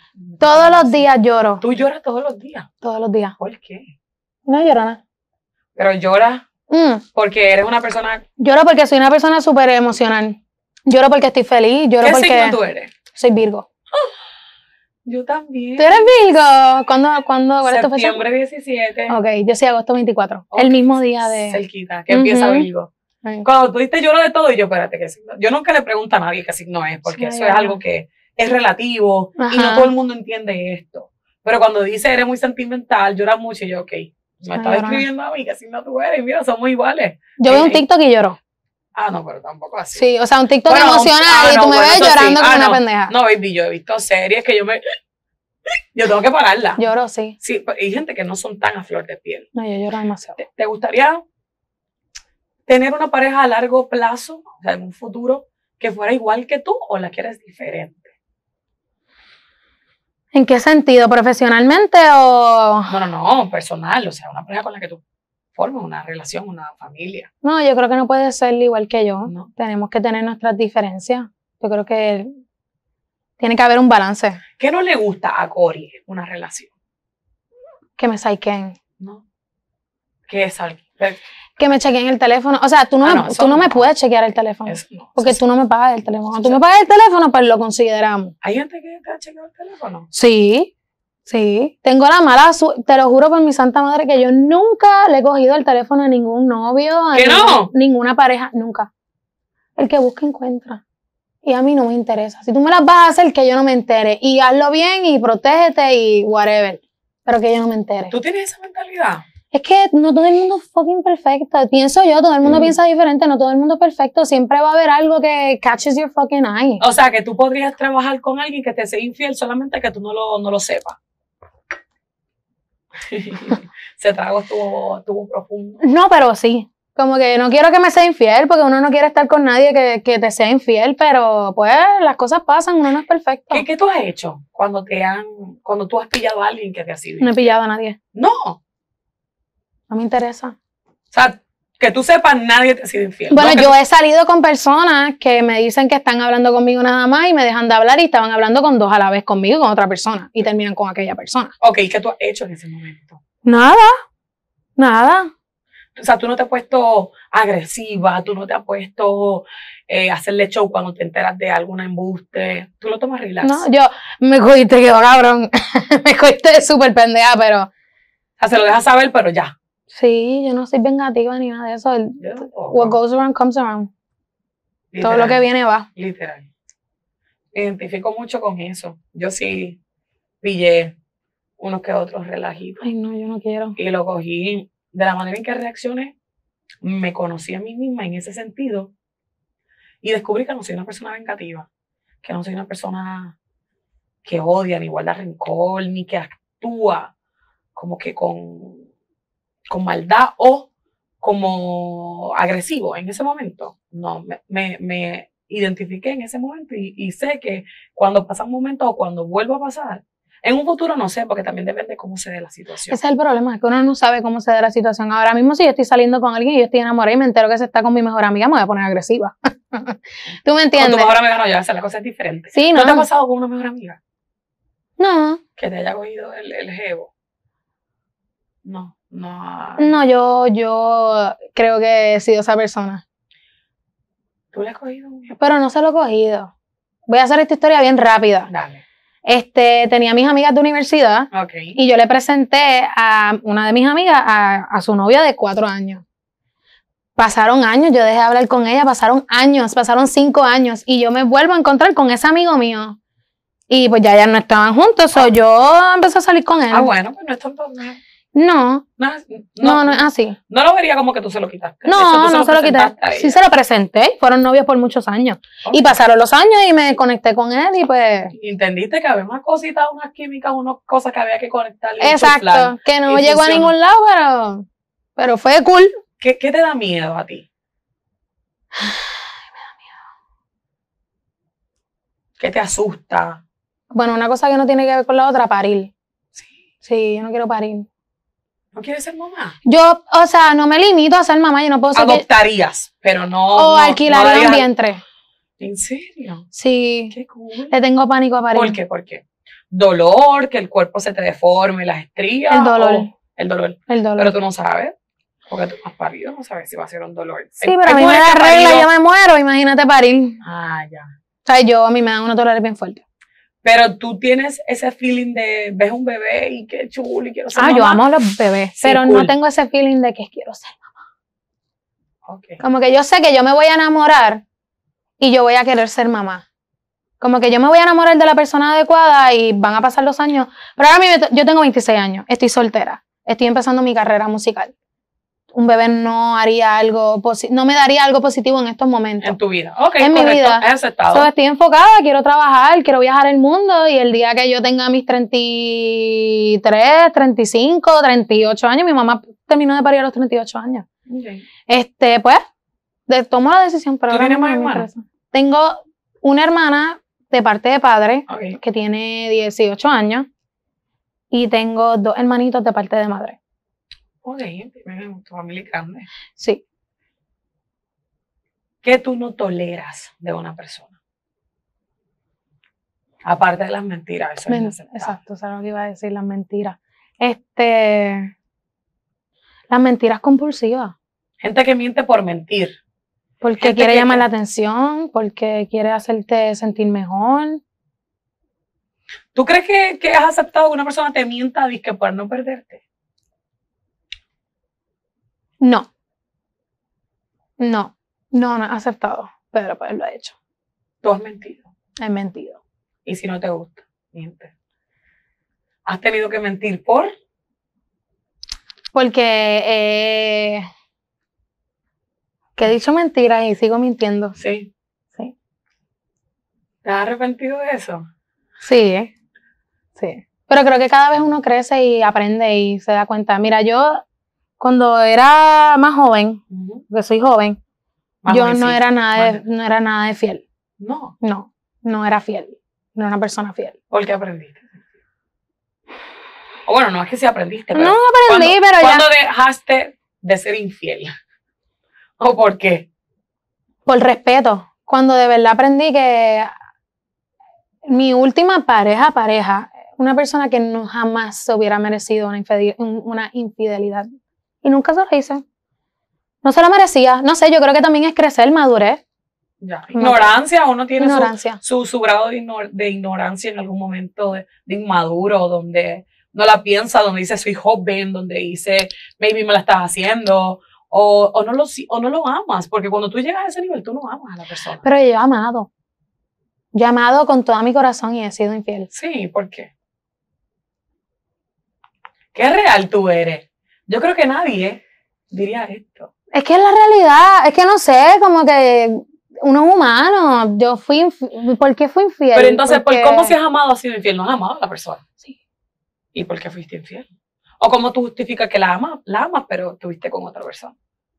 Todos los días lloro. Tú lloras todos los días. Todos los días. ¿Por qué? No lloro nada. Pero lloras Mm. porque eres una persona... Lloro porque soy una persona súper emocional. Lloro porque estoy feliz. Lloro ¿Qué porque signo tú eres? soy Virgo. Yo también. ¿Tú eres Virgo? ¿Cuándo, cuándo, cuál es tu fecha? Septiembre diecisiete. Ok, yo soy agosto veinticuatro. Ok, El mismo día de... cerquita, que empieza Ujú. Virgo. Ay. Cuando tú dices lloro de todo, y yo, espérate, ¿qué signo? Yo nunca le pregunto a nadie qué signo es, porque Sí, eso ya. es algo que es relativo y Ajá. no todo el mundo entiende esto. Pero cuando dice eres muy sentimental, lloras mucho, y yo, ok, me Ay, estás llorona. describiendo a mí, ¿qué signo tú eres? Y mira, somos iguales. Yo veo Eh, un TikTok y lloro. Ah, no, pero tampoco así. Sí, o sea, un TikTok Bueno, emocional ah, y no, tú me bueno, ves eso sí. llorando como Ah, una no. pendeja. No, baby, yo he visto series que yo me... Yo tengo que pararla. Lloro, sí. Sí, pero hay gente que no son tan a flor de piel. No, yo lloro demasiado. ¿Te, te gustaría tener una pareja a largo plazo, o sea, en un futuro, que fuera igual que tú, o la quieres diferente? ¿En qué sentido? ¿Profesionalmente o...? No, no, no, personal, o sea, una pareja con la que tú formes una relación, una familia. No, yo creo que no puede ser igual que yo. No. Tenemos que tener nuestras diferencias. Yo creo que tiene que haber un balance. ¿Qué no le gusta a Cori en una relación? Que me saiquen. ¿No? ¿Qué es algo? Que me chequeen el teléfono. O sea, tú no, Ah, me, no, eso tú no, no. me puedes chequear el teléfono. Eso no. Porque Eso tú no me pagas el teléfono. Cuando tú Eso me pagas el teléfono, pues lo consideramos. ¿Hay gente que te ha chequeado el teléfono? Sí, sí. Tengo la mala suerte, te lo juro por mi santa madre, que yo nunca le he cogido el teléfono a ningún novio, a ¿Que no? ningún- ninguna pareja, nunca. El que busca encuentra. Y a mí no me interesa. Si tú me las vas a hacer, que yo no me entere. Y hazlo bien y protégete y whatever. Pero que yo no me entere. ¿Tú tienes esa mentalidad? Es que no todo el mundo es fucking perfecto. Pienso yo, todo el mundo Mm. piensa diferente, no todo el mundo es perfecto. Siempre va a haber algo que catches your fucking eye. O sea, que tú podrías trabajar con alguien que te sea infiel solamente que tú no lo, no lo sepas. Ese trago estuvo, estuvo profundo. No, pero sí. Como que no quiero que me sea infiel, porque uno no quiere estar con nadie que, que te sea infiel, pero pues las cosas pasan, uno no es perfecto. ¿Qué, ¿Qué tú has hecho cuando te han, cuando tú has pillado a alguien que te ha sido No he infiel? pillado a nadie. No. No me interesa. O sea, que tú sepas, nadie te ha sido infiel. Bueno, ¿no? Que yo tú- he salido con personas que me dicen que están hablando conmigo nada más y me dejan de hablar y estaban hablando con dos a la vez conmigo, con otra persona, y terminan con aquella persona. Ok, ¿qué tú has hecho en ese momento? Nada, nada. O sea, tú no te has puesto agresiva, tú no te has puesto eh, a hacerle show cuando te enteras de alguna embuste. Tú lo tomas relax. No, yo me cogiste, que cabrón. Me cogiste súper pendeja, pero O sea, se lo dejas saber, pero ya. sí, yo no soy vengativa ni nada de eso. El- Yo tampoco. What goes around comes around. Todo lo Literal. que viene va. Literal. Me identifico mucho con eso. Yo sí pillé unos que otros relajitos. Ay, no, yo no quiero. Y lo cogí de la manera en que reaccioné. Me conocí a mí misma en ese sentido. Y descubrí que no soy una persona vengativa. Que no soy una persona que odia, ni guarda rencor, ni que actúa como que con, con maldad o como agresivo en ese momento. No, me, me, me identifiqué en ese momento y, y sé que cuando pasa un momento o cuando vuelva a pasar, en un futuro no sé, porque también depende de cómo se dé la situación. Ese es el problema, es que uno no sabe cómo se da la situación. Ahora mismo, si yo estoy saliendo con alguien y yo estoy enamorada y me entero que se está con mi mejor amiga, me voy a poner agresiva. ¿Tú me Con tu entiendes? mejor amiga no, ya, o sea, la cosa es diferente. Sí, ¿No te ha no. pasado con una mejor amiga No, que te haya cogido el, el jevo? No, no. no, yo, yo creo que he sido esa persona. ¿Tú le has cogido un jevo? Pero no se lo he cogido. Voy a hacer esta historia bien rápida. Dale. Este, tenía mis amigas de universidad Ok. y yo le presenté a una de mis amigas a, a su novia de cuatro años. Pasaron años, yo dejé de hablar con ella, pasaron años, pasaron cinco años y yo me vuelvo a encontrar con ese amigo mío. Y pues ya ya no estaban juntos, so yo empecé a salir con él. Ah, bueno, pues no es tanto. No, No, no, no, no es así. no lo vería como que tú se lo quitaste. De hecho, No, tú no se lo quité. presentaste a Sí ella. se lo presenté, fueron novios por muchos años. Ok. Y pasaron los años y me conecté con él y pues... Y entendiste que había unas cositas, unas químicas, unas cosas que había que conectar. y Exacto, chuflar. que no y llegó a funcionó. ningún lado, pero, pero fue cool. ¿Qué, ¿Qué te da miedo a ti? ¿Qué te asusta? Bueno, una cosa que no tiene que ver con la otra, parir. Sí. Sí, yo no quiero parir. ¿No quieres ser mamá? Yo, o sea, no me limito a ser mamá, yo no puedo ser... que- Adoptarías, pero no. o no, alquilaría no un darías- vientre. ¿En serio? Sí, Qué cool. le tengo pánico a parir. ¿Por qué? ¿Por qué? ¿Dolor? ¿Que el cuerpo se te deforme, las estrías? El dolor. o- el dolor. El dolor. Pero tú no sabes. Porque tú no has parido, no sabes si va a ser un dolor. Sí, pero a mí me da regla y yo me muero, imagínate parir. Ah, ya. O sea, yo a mí me dan unos dolores bien fuertes. Pero tú tienes ese feeling de, ves un bebé y qué chulo y quiero ser Ah, mamá. yo amo a los bebés, Sí, pero cool. no tengo ese feeling de que quiero ser mamá. Okay. Como que yo sé que yo me voy a enamorar y yo voy a querer ser mamá. Como que yo me voy a enamorar de la persona adecuada y van a pasar los años. Pero ahora mismo yo tengo veintiséis años, estoy soltera, estoy empezando mi carrera musical. Un bebé no haría algo, no me daría algo positivo en estos momentos. En tu vida. Ok, en correcto. mi vida. Es aceptado. So, estoy enfocada, quiero trabajar, quiero viajar el mundo y el día que yo tenga mis treinta y tres, treinta y cinco, treinta y ocho años, mi mamá terminó de parir a los treinta y ocho años. Okay. Este, pues, de, tomo la decisión. Pero ¿Tú ahora tienes no más me hermanos? interesa. Tengo una hermana de parte de padre Okay. que tiene dieciocho años y tengo dos hermanitos de parte de madre. Ok, tu familia es grande. Sí. ¿Qué tú no toleras de una persona? Aparte de las mentiras, eso Men- es inaceptable. Exacto, eso es lo que iba a decir, las mentiras. Este, las mentiras compulsivas. Gente que miente por mentir. Porque Gente quiere que- llamar que- la atención, porque quiere hacerte sentir mejor. ¿Tú crees que, que has aceptado que una persona te mienta disque por no perderte? No. No. No, no he aceptado. Pero pues lo he hecho. Tú has mentido. He mentido. Y si no te gusta, miente. ¿Has tenido que mentir por? Porque eh, que he dicho mentiras y sigo mintiendo. Sí. Sí. ¿Te has arrepentido de eso? Sí. Sí. Pero creo que cada vez uno crece y aprende y se da cuenta. Mira, yo cuando era más joven, Uh-huh. porque soy joven, Más yo jovencita. no era nada de, Más- no era nada de fiel. No. No, no era fiel. No era una persona fiel. ¿Por qué aprendiste? O bueno, no es que sí aprendiste, pero No aprendí, ¿cuándo, pero ya. ¿cuándo dejaste de ser infiel? ¿O por qué? Por respeto. Cuando de verdad aprendí que mi última pareja, pareja, una persona que no jamás se hubiera merecido una, infide- un- una infidelidad. Y nunca se lo hice. No se lo merecía. No sé, yo creo que también es crecer, madurez. Ya. Ignorancia, uno tiene su, Ignorancia. su, su grado de, igno- de ignorancia en algún momento, de, de inmaduro, donde no la piensa, donde dice soy joven, donde dice maybe me la estás haciendo, o, o, no lo, si- o no lo amas, porque cuando tú llegas a ese nivel, tú no amas a la persona. Pero yo he amado. Yo he amado con todo mi corazón y he sido infiel. Sí, ¿por qué? ¿Qué real tú eres? Yo creo que nadie diría esto. Es que es la realidad. Es que no sé, como que uno es humano. Yo fui infi- ¿Por qué fui infiel? Pero entonces, Porque- ¿por ¿cómo si has amado has sido infiel? No has amado a la persona. Sí. ¿Y por qué fuiste infiel? ¿O cómo tú justificas que la amas, la amas, pero estuviste con otra persona?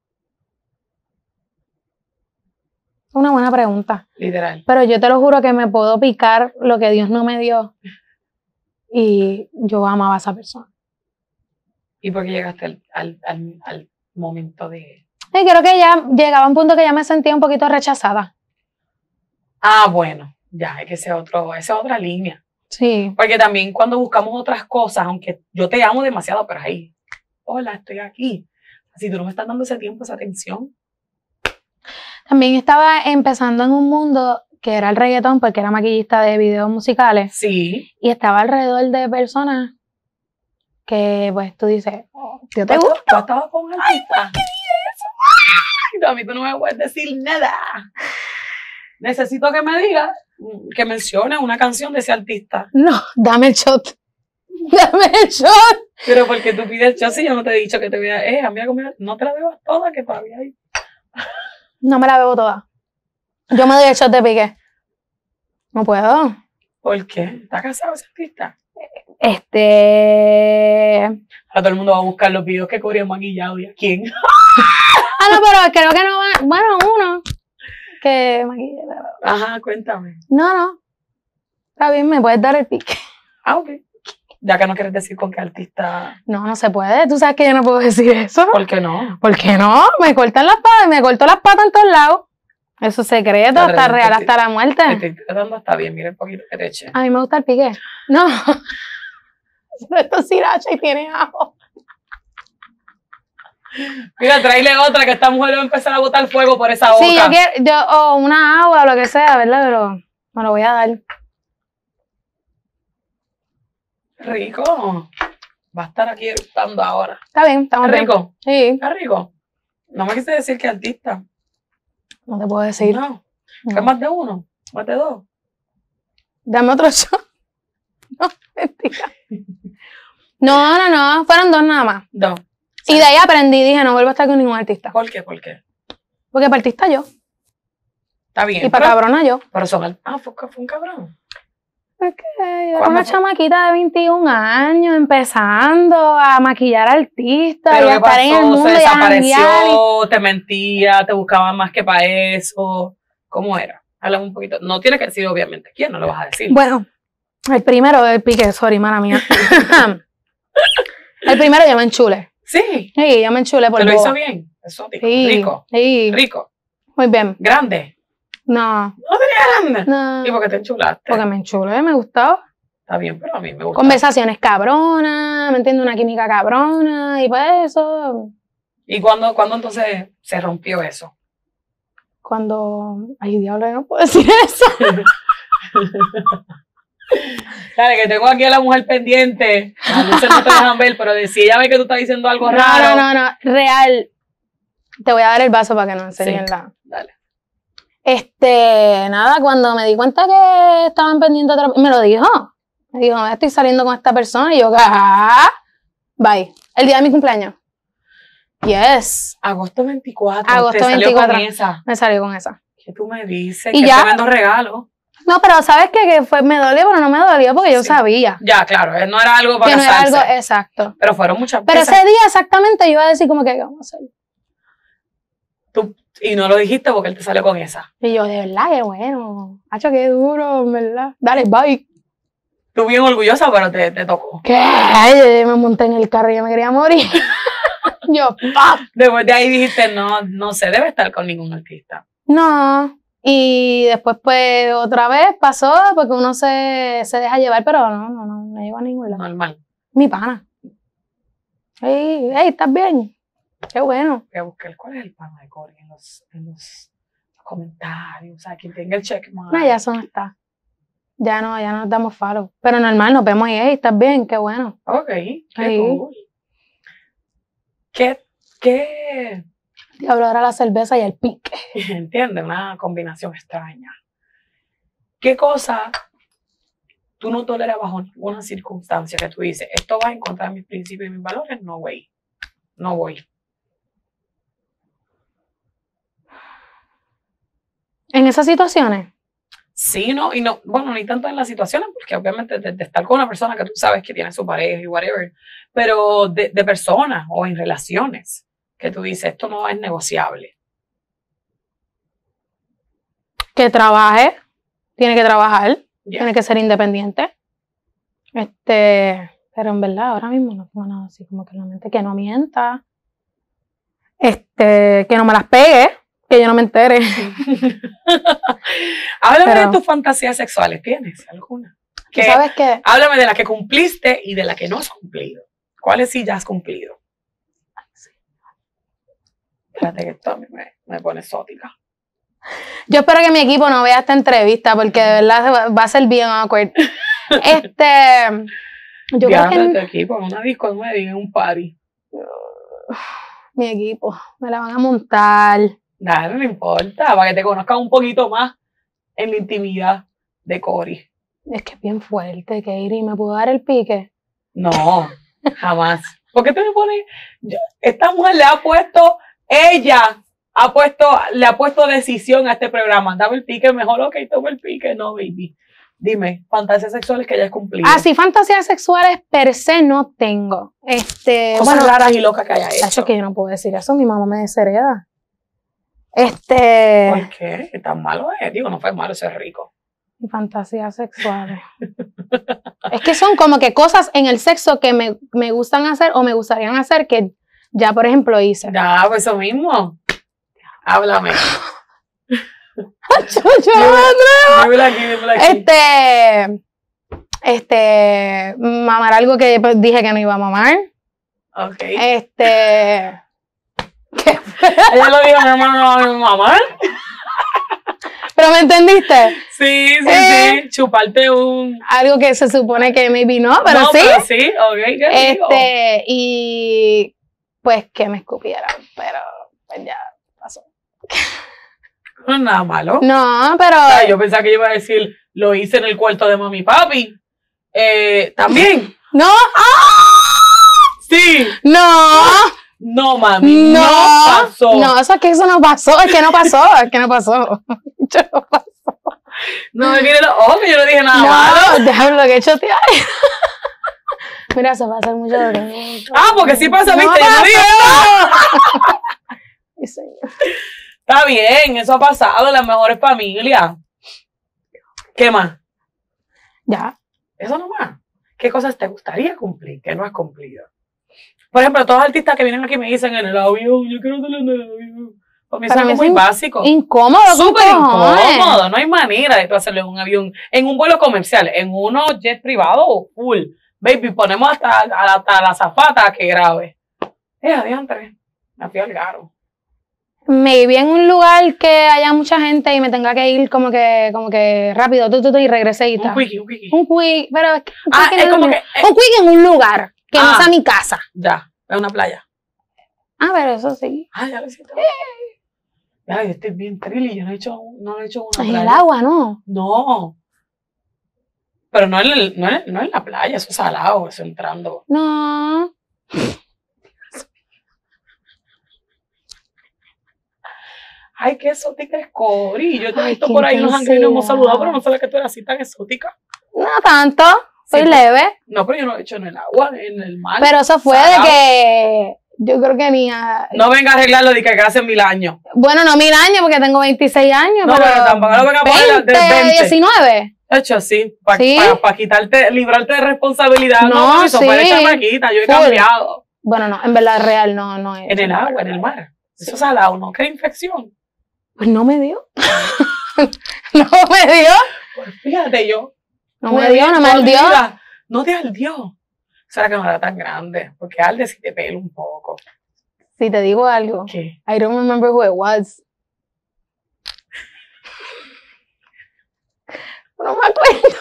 Una buena pregunta. Literal. Pero yo te lo juro que me puedo picar lo que Dios no me dio. Y yo amaba a esa persona. ¿Y por qué llegaste al, al, al, al momento de...? Y creo que ya llegaba un punto que ya me sentía un poquito rechazada. Ah, bueno, ya, es que esa es, otro, esa es otra línea. Sí. Porque también cuando buscamos otras cosas, aunque yo te amo demasiado, pero ahí, hola, estoy aquí. Si tú no me estás dando ese tiempo, esa atención. También estaba empezando en un mundo que era el reggaetón, porque era maquillista de videos musicales. Sí. Y estaba alrededor de personas que, pues, tú dices, oh, yo te ¿Tú gusto. tú estabas con un artista? Ay, no, a mí tú no me puedes decir nada. Necesito que me digas, que menciones una canción de ese artista. No, dame el shot. Dame el shot. Pero porque tú pides el shot si yo no te he dicho que te voy a... Eh, amiga, comer, no te la bebas toda, que todavía hay... No me la bebo toda. Yo me doy el shot de pique. No puedo. ¿Por qué? ¿Está casado ese artista? Este... Ahora todo el mundo va a buscar los videos que Corey ha maquillado y a quién. Ah, no, pero creo que no va... Bueno, uno que maquille. pero- Ajá, cuéntame. No, no. Está bien, me puedes dar el pique. Ah, ok. Ya que no quieres decir con qué artista, No, no se puede. Tú sabes que yo no puedo decir eso. ¿por qué no? ¿Por qué no? Me cortan las patas, me corto las patas en todos lados. Eso es secreto, Está hasta re- real, te- hasta la muerte. Te estoy tratando, está bien, mira el poquito que te eché. A mí me gusta el pique. No. Esto es sriracha y tiene ajo. Mira, tráele otra que esta mujer va a empezar a botar fuego por esa boca. Sí, yo quiero, yo, o una agua o lo que sea, ¿verdad? Pero me lo voy a dar. Rico. Va a estar aquí eructando ahora. Está bien, estamos bien. ¿Rico? Sí. ¿Está rico? No me quise decir que artista. No te puedo decir. No. No. ¿Qué más de uno? ¿Más de dos? Dame otro shot. No, mentira. No, no, no. Fueron dos nada más. Dos. Y de ahí aprendí, dije, no vuelvo a estar con ningún artista. ¿Por qué? ¿Por qué? Porque para artista yo. Está bien. Y para pero- cabrona yo. Pero son al- Ah, fue, fue un cabrón. Es que yo era ¿Cuándo una fue? chamaquita de veintiún años empezando a maquillar artistas y Pero a ¿qué estar en el pasó? mundo ¿Se y a janguear y- desapareció? ¿Te mentía? ¿Te buscaban más que para eso? ¿Cómo era? Háblame un poquito. No tiene que decir, obviamente. ¿Quién? No lo vas a decir. Bueno, el primero del pique, sorry, mala mía. El primero yo me enchulé. Sí. Sí, yo me enchulé por ¿Te lo boba. hizo bien? Exótico. Sí, Rico. sí, Rico. muy bien. Grande. No, No tenía grande. no, ¿Y por qué te enchulaste? porque me enchulé, me gustó. Está bien, pero a mí me gusta. Conversaciones cabronas, me entiendo, una química cabrona, y pues eso, ¿Y cuándo, cuándo entonces se rompió eso? cuando, ay diablo, no puedo decir eso. Dale, que tengo aquí a la mujer pendiente. Las luces no te dejan ver, pero de- si ella ve que tú estás diciendo algo No, raro. no, no, no, real. Te voy a dar el vaso para que no enseñen Sí. la. Dale. Este, nada, cuando me di cuenta que estaban pendientes de otra, me lo dijo. Me dijo, estoy saliendo con esta persona, y yo, ah, bye. El día de mi cumpleaños. Yes. Agosto veinticuatro. Agosto te salió veinticuatro. con esa. Me salió con esa. ¿Qué tú me dices? Y Qué ya. tremendo regalo. No, pero ¿sabes qué? Que fue, me dolió, pero no me dolió porque yo Sí. sabía. Ya, claro, eh, no era algo para Que no era casarse. algo exacto. Pero fueron muchas Pero veces. ese día exactamente yo iba a decir como que, ¿qué vamos a hacer? Tú- y no lo dijiste porque él te salió con esa. Y yo, de verdad, qué bueno. Hacho, qué duro, en verdad. Dale, bye. Tú bien orgullosa, pero te, te tocó. ¿Qué? Yo me monté en el carro y yo me quería morir. Yo, ¡pap! Después de ahí dijiste, no, no se debe estar con ningún artista. No. Y después, pues, otra vez pasó porque uno se, se deja llevar, pero no, no, no, no llevo a ningún lado. Normal. Mi pana. Ey, ey, ¿estás bien? Qué bueno. Voy a buscar cuál es el pana de Cory en los, en los comentarios. O sea, quien tenga el checkmark. No, ya eso no está. Ya no, ya no nos damos follow. Pero normal, nos vemos y, ey, ¿estás bien? Qué bueno. Ok, qué Ahí. cool. ¿Qué, qué, Diablo, ahora la cerveza y el pique. entiende? Una combinación extraña. ¿Qué cosa tú no toleras bajo ninguna circunstancia que tú dices, esto va en contra de mis principios y mis valores? No, güey. No voy. En esas situaciones, Sí, no, y no, bueno, ni tanto en las situaciones, porque obviamente de, de estar con una persona que tú sabes que tiene su pareja y whatever, pero de, de personas o en relaciones que tú dices, esto no es negociable. que trabaje, tiene que trabajar, Ya. tiene que ser independiente. Este, pero en verdad ahora mismo no tengo nada así como que en la mente, que no mienta, este, que no me las pegue, que yo no me entere. Háblame Pero- de tus fantasías sexuales, ¿tienes alguna? ¿Tú Que- sabes qué? Háblame de la que cumpliste y de la que no has cumplido. ¿Cuáles sí ya has cumplido? Espérate que esto a mí me, me pone exótica. Yo espero que mi equipo no vea esta entrevista porque de verdad se va- va a ser bien awkward. Este, yo creo Diablo, que tu equipo en una disco nueve en un party. mi equipo me la van a montar. Nada, no importa, para que te conozcan un poquito más en la intimidad de Cory. Es que es bien fuerte, Keiri, ¿me puedo dar el pique? No, jamás. ¿Por qué tú me pones? Yo- esta mujer le ha puesto, ella ha puesto, le ha puesto decisión a este programa. Dame el pique, mejor, ok, toma el pique. No, baby. Dime, fantasías sexuales que hayas cumplido. Así, fantasías sexuales per se no tengo. Este, Cosas bueno, raras y locas que haya tacho, hecho. que yo no puedo decir eso, mi mamá me deshereda. Este, ¿Por qué? ¿Qué tan malo es? Digo, no fue malo, eso es rico. fantasías sexuales. Es que son como que cosas en el sexo que me, me gustan hacer o me gustarían hacer que ya, por ejemplo, hice. Ya, pues eso mismo. Háblame. Chucho, Dímelo aquí, dímelo aquí. Este, este, mamar algo que pues, dije que no iba a mamar. Ok. Este, ¿Qué? Ella lo dijo a mi hermano, a mi mamá. ¿Pero me entendiste? Sí, sí, Eh. sí. Chuparte un... Algo que se supone que maybe no, pero no, sí. pero sí, ok, ¿qué digo? Este, y pues que me escupieran, pero pues ya pasó. No es nada malo. No, pero... Ay, yo pensaba que iba a decir, lo hice en el cuarto de mami y papi. Eh, También. No, Sí. no, No, mami. No, no, pasó. no, eso es que eso no pasó, es que no pasó, es que no pasó. Yo no pasó. No me mire los ojos, que yo no dije nada malo. No, déjalo que yo te Mira, se va a hacer mucho de Ah, porque sí pasa, No viste. Yo no dije nada. Sí, señor. Está bien, eso ha pasado en las mejores familias. ¿Qué más? Ya. Eso no más. ¿Qué cosas te gustaría cumplir que no has cumplido? Por ejemplo, todos los artistas que vienen aquí me dicen en el avión, yo quiero salir en el avión. Para mí eso Para es mí algo es muy in- básico. Incómodo, Súper con cojones. incómodo. No hay manera de tú hacerlo en un avión. En un vuelo comercial, en uno jet privado, full. Baby, ponemos hasta, hasta la azafata que grabe. Eh, adiantre. Me fui al garo. Maybe en un lugar que haya mucha gente y me tenga que ir como que, como que rápido, tú, tú, tú, y regresé y Un tal. quickie, un quickie. Un quick, pero es que un Ah, quick es en como un- que- eh. un quick en un lugar que no Ah. sea mi casa. Ya, es una playa. Ah, pero eso sí. Ah, ya lo hiciste. Ya, yo estoy bien trilly. Yo no he hecho, no lo he hecho en una En el playa. agua, ¿no? No. Pero no en, el, no, en, no en la playa, eso es salado, eso entrando. No. Ay, qué exótica es Cori. Yo te he Ay, visto qué por ahí en los hangueos y nos hemos intensidad. saludado, pero no sabía que tú eras así tan exótica. No tanto. Soy Sí, leve. No, pero yo no lo he hecho en el agua, en el mar. Pero eso fue de Salado. que yo creo que ni a, No venga a arreglarlo de que hace mil años. bueno, no mil años porque tengo veintiséis años, No, pero pero tampoco lo venga a poner de veinte, veinte. diecinueve. De hecho, sí, para ¿Sí? quitarte, librarte de responsabilidad. No, No, no eso sí. fue de chamaquita, yo he Full. cambiado. Bueno, no, en verdad real no, no es. En el agua, en el mar. Eso es salado, ¿no? ¿Qué infección? Pues no me dio. no me dio. Pues fíjate yo. No Pude me dio, vivir no me toda mi dio. vida. No te ardió. Será que no era tan grande, porque arde si te pelo un poco. Si te digo algo, ¿Qué? I don't remember who it was. No me acuerdo.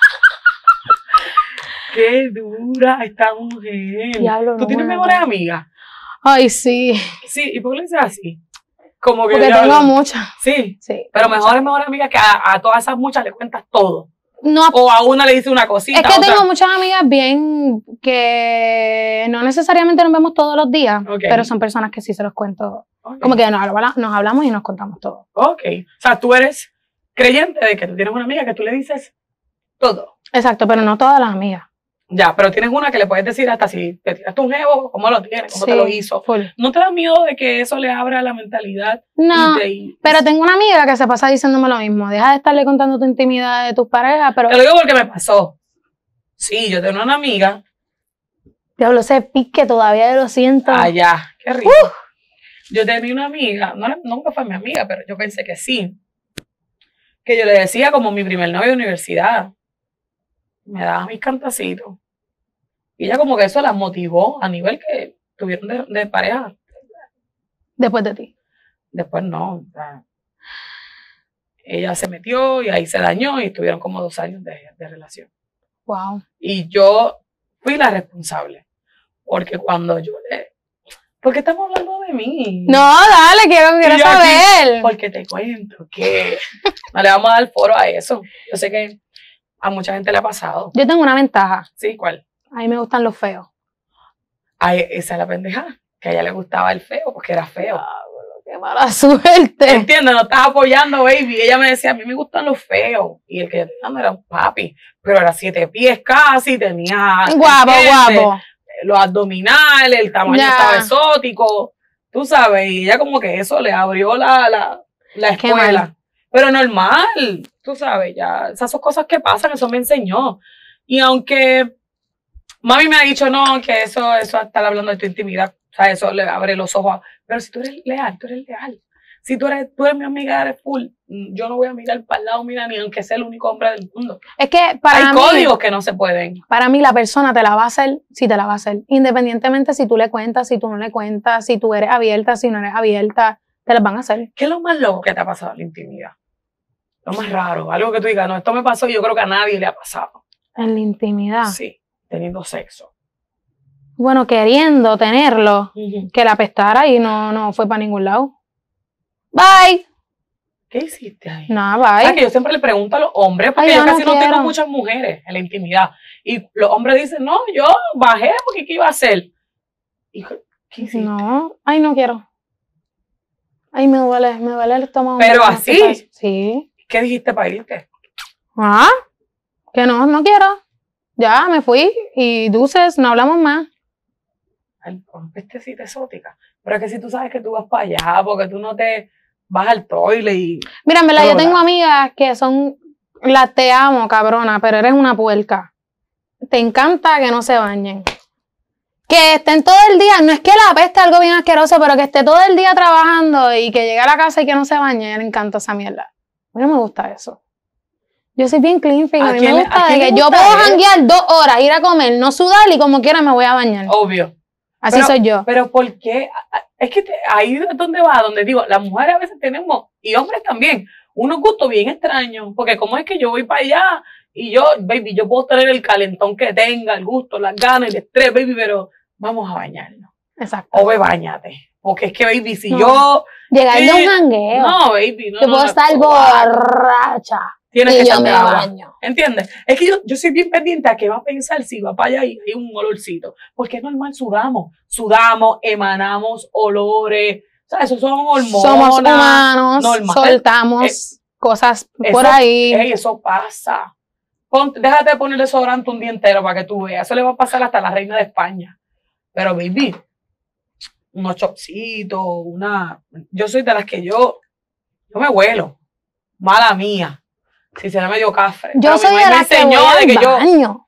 Qué dura esta mujer. Diablo, ¿Tú no tienes me mejores acuerdo. amigas? Ay, sí. Sí, ¿y por qué le dices así? Como que Porque ya- tengo muchas. Sí, Sí. pero mejores, mejores amigas que a, a todas esas muchas le cuentas todo. No, O a una le dice una cosita. es que a otra- tengo muchas amigas bien que no necesariamente nos vemos todos los días, Ok. pero son personas que sí se los cuento. Ok. Como que nos habla- nos hablamos y nos contamos todo. Ok. O sea, tú eres creyente de que tú tienes una amiga que tú le dices todo. Exacto, pero no todas las amigas. Ya, pero tienes una que le puedes decir hasta si te tiraste un jevo, cómo lo tienes, cómo te Sí, lo hizo. full. ¿No te da miedo de que eso le abra la mentalidad? No, y te- y- pero tengo una amiga que se pasa diciéndome lo mismo. Deja de estarle contando tu intimidad de tus parejas, pero Te lo digo porque me pasó. Sí, yo tengo una amiga. diablo, ese pique todavía lo siento. Allá, qué rico. Yo tenía una amiga, no, era- nunca fue mi amiga, pero yo pensé que sí. Que yo le decía como mi primer novio de universidad. Me daba mis cantacitos. Y ella como que eso la motivó a nivel que tuvieron de, de pareja. Después de ti. Después no. O sea, ella se metió y ahí se dañó y estuvieron como dos años de, de relación. Wow. Y yo fui la responsable. Porque cuando yo le... ¿Por qué estamos hablando de mí? No, dale, quiero, quiero Y yo aquí, saber. Porque te cuento que no le vamos a dar foro a eso. Yo sé que a mucha gente le ha pasado. Yo tengo una ventaja. Sí, ¿cuál? A mí me gustan los feos. Ay, esa es la pendeja. Que a ella le gustaba el feo porque era feo. Qué mala suerte. ¿Entiendes? No estaba apoyando, baby. Ella me decía, a mí me gustan los feos. Y el que yo tenía no era un papi. Pero era siete pies casi, tenía... Guapo, ¿entiendes? guapo. Los abdominales, el tamaño Ya. estaba exótico. Tú sabes, y ella como que eso le abrió la, la, la Qué escuela. mal. Pero normal, tú sabes, ya. Esas son cosas que pasan, eso me enseñó. Y aunque mami me ha dicho, no, que eso, eso estar hablando de tu intimidad, o sea, eso le abre los ojos. a- Pero si tú eres leal, tú eres leal. Si tú eres, tú eres mi amiga, eres full, yo no voy a mirar para el lado, mira, ni aunque sea el único hombre del mundo. Es que para Hay mí, códigos que no se pueden. para mí la persona te la va a hacer si te la va a hacer. Independientemente si tú le cuentas, si tú no le cuentas, si tú eres abierta, si no eres abierta, te las van a hacer. ¿Qué es lo más loco que te ha pasado en la intimidad? Lo más raro, algo que tú digas, no, esto me pasó y yo creo que a nadie le ha pasado. En la intimidad. Sí, teniendo sexo. Bueno, queriendo tenerlo, Uh-huh. que la apestara y no, no fue para ningún lado. Bye. ¿Qué hiciste ahí? No, O sea, bye. que yo siempre le pregunto a los hombres, porque Ay, yo yo no casi no, quiero. tengo muchas mujeres en la intimidad. Y los hombres dicen, no, yo bajé porque ¿qué iba a hacer? Y, ¿qué hiciste? No, ay, no quiero. Ay, me duele, me duele el estómago. ¿Pero No así? sé qué- Sí. ¿Qué dijiste para irte? Ah, que no, no quiero. Ya, me fui y dulces, no hablamos más. Ay, con pestecita exótica. Pero es que si tú sabes que tú vas para allá, porque tú no te vas al toile y... Mira, en verdad, yo Hola. tengo amigas que son, las te amo, cabrona, pero eres una puerca. Te encanta que no se bañen. Que estén todo el día, no es que la peste algo bien asqueroso, pero que esté todo el día trabajando y que llegue a la casa y que no se bañe, a ella le encanta esa mierda. A mí no me gusta eso. Yo soy bien clean freak, ¿A a mí quién me le- gusta a de quién que le yo gusta puedo eso? janguear dos horas, ir a comer, no sudar y como quiera me voy a bañar. Obvio. Así Pero- soy yo. Pero ¿por qué? Es que te- ahí es donde va, donde digo, las mujeres a veces tenemos, y hombres también, unos gustos bien extraños, porque como es que yo voy para allá y yo, baby, yo puedo tener el calentón que tenga, el gusto, las ganas, el estrés, baby, pero vamos a bañarnos. Exacto. O ve, bañate. Porque es que, baby, si No. yo... Llegar de eh, un jangueo. No, baby, no. yo no, puedo no, estar no, borracha Tienes que y yo echarte me agua. baño. ¿Entiendes? Es que yo, yo soy bien pendiente a qué va a pensar si va para allá y hay un olorcito. Porque es normal, sudamos. Sudamos, emanamos olores. O sea, esos son hormonas. Somos humanos, normal. soltamos cosas por Eso- ahí. Ey, eso pasa. Ponte- déjate de poner desodorante un día entero para que tú veas. Eso le va a pasar hasta a la reina de España. Pero, baby, unos chopsitos, una... Yo soy de las que yo... Yo me huelo. Mala mía. Si se me medio cafre. Yo Pero mi soy mamá de me las que enseñó voy de al que yo... baño.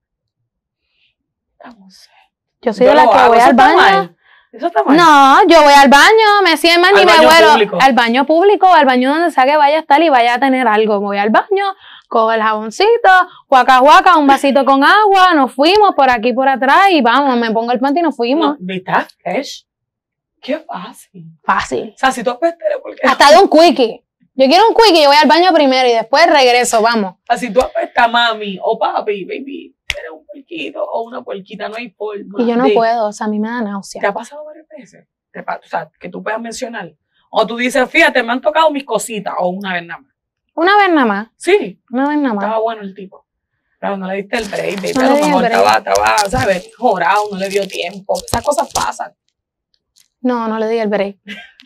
Yo soy Yo de las lo que hago. voy Eso al está baño. mal. Eso está mal. No, yo voy al baño, me siento Al y me baño vuelo público. al baño público, al baño donde sea que vaya a estar y vaya a tener algo. Voy al baño, cojo el jaboncito, guaca guaca, un vasito con agua, nos fuimos por aquí por atrás y vamos, me pongo el panty y nos fuimos. No, ¿viste? Fresh. Qué fácil. Fácil. O sea, si tú apestas, porque... Hasta de un quickie. Yo quiero un quickie, yo voy al baño primero y después regreso, vamos. O sea, si tú apestas, mami o papi, baby, eres un puerquito o una puerquita, no hay forma. Y yo no de- puedo, o sea, a mí me da ¿Te náusea. ha pasado varias veces? Te pa- o sea, que tú puedas mencionar. O tú dices, fíjate, me han tocado mis cositas, o una vez nada más. Una vez nada más, Sí, una vez nada más. estaba bueno el tipo. Pero no le diste el break, baby. No a le lo di el mejor break. estaba, estaba, ¿sabes? Jorado, no le dio tiempo. Esas cosas pasan. No, no le di el break.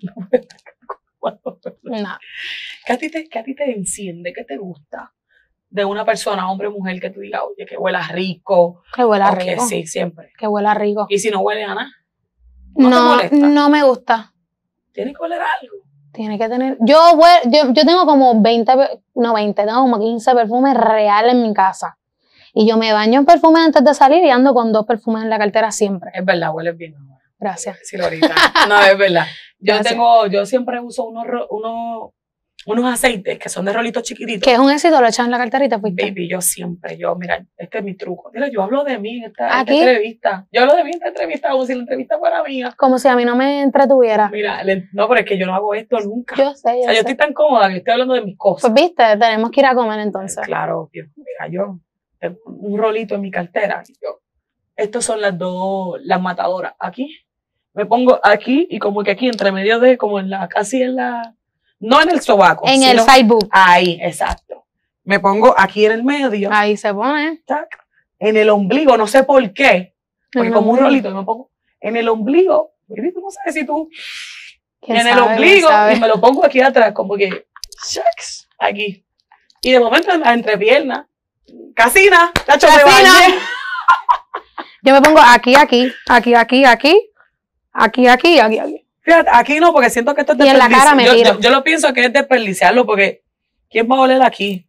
No. ¿Qué a ti te, qué a ti te enciende? ¿Qué te gusta? De una persona, hombre o mujer, que tú digas, oye, que huela rico. Que huela o que rico. sí, siempre. Que huela rico. Y si no huele a nada, ¿no te No, molesta? no me gusta. Tiene que oler algo. Tiene que tener. Yo, hue- yo, yo tengo como veinte, pe- no veinte, tengo como quince perfumes reales en mi casa. Y yo me baño en perfumes antes de salir y ando con dos perfumes en la cartera siempre. Es verdad, hueles bien. ahora. Gracias. Decirlo ahorita. No, es verdad. Yo Gracias. tengo, yo siempre uso unos, ro- unos, unos aceites que son de rolitos chiquititos. Que es un éxito, lo echas en la cartera y te fuiste. Baby, yo siempre, yo, mira, este es mi truco. Mira, yo hablo de mí en esta, en esta ¿Aquí? entrevista. Yo hablo de mí en esta entrevista como si la entrevista fuera mía. Como si a mí no me entretuviera. Mira, le- no, pero es que yo no hago esto nunca. Yo sé, o yo sea, yo sé. estoy tan cómoda que estoy hablando de mis cosas. Pues viste, tenemos que ir a comer entonces. Claro, obvio. Mira, yo tengo un rolito en mi cartera. y Yo, estos son las dos, las matadoras. Aquí, me pongo aquí y como que aquí entre medio de, como en la, casi en la, no en el sobaco. En el sino sidebook. ahí, exacto. Me pongo aquí en el medio, Ahí se pone. tac, en el ombligo, no sé por qué, porque En el como un ombligo. rolito, me pongo en el ombligo, baby, tú no sabes si tú, ¿Quién en el sabe? ¿Quién ombligo, sabe? y me lo pongo aquí atrás, como que, shucks, aquí. Y de momento en la entrepierna, casina, tacho, me Casina. bañé. Yo me pongo aquí, aquí, aquí, aquí, aquí, aquí, aquí, aquí, aquí. Fíjate, aquí no, porque siento que esto es Y en la cara me yo, tiro. yo, yo lo pienso que es desperdiciarlo, porque ¿quién va a oler aquí?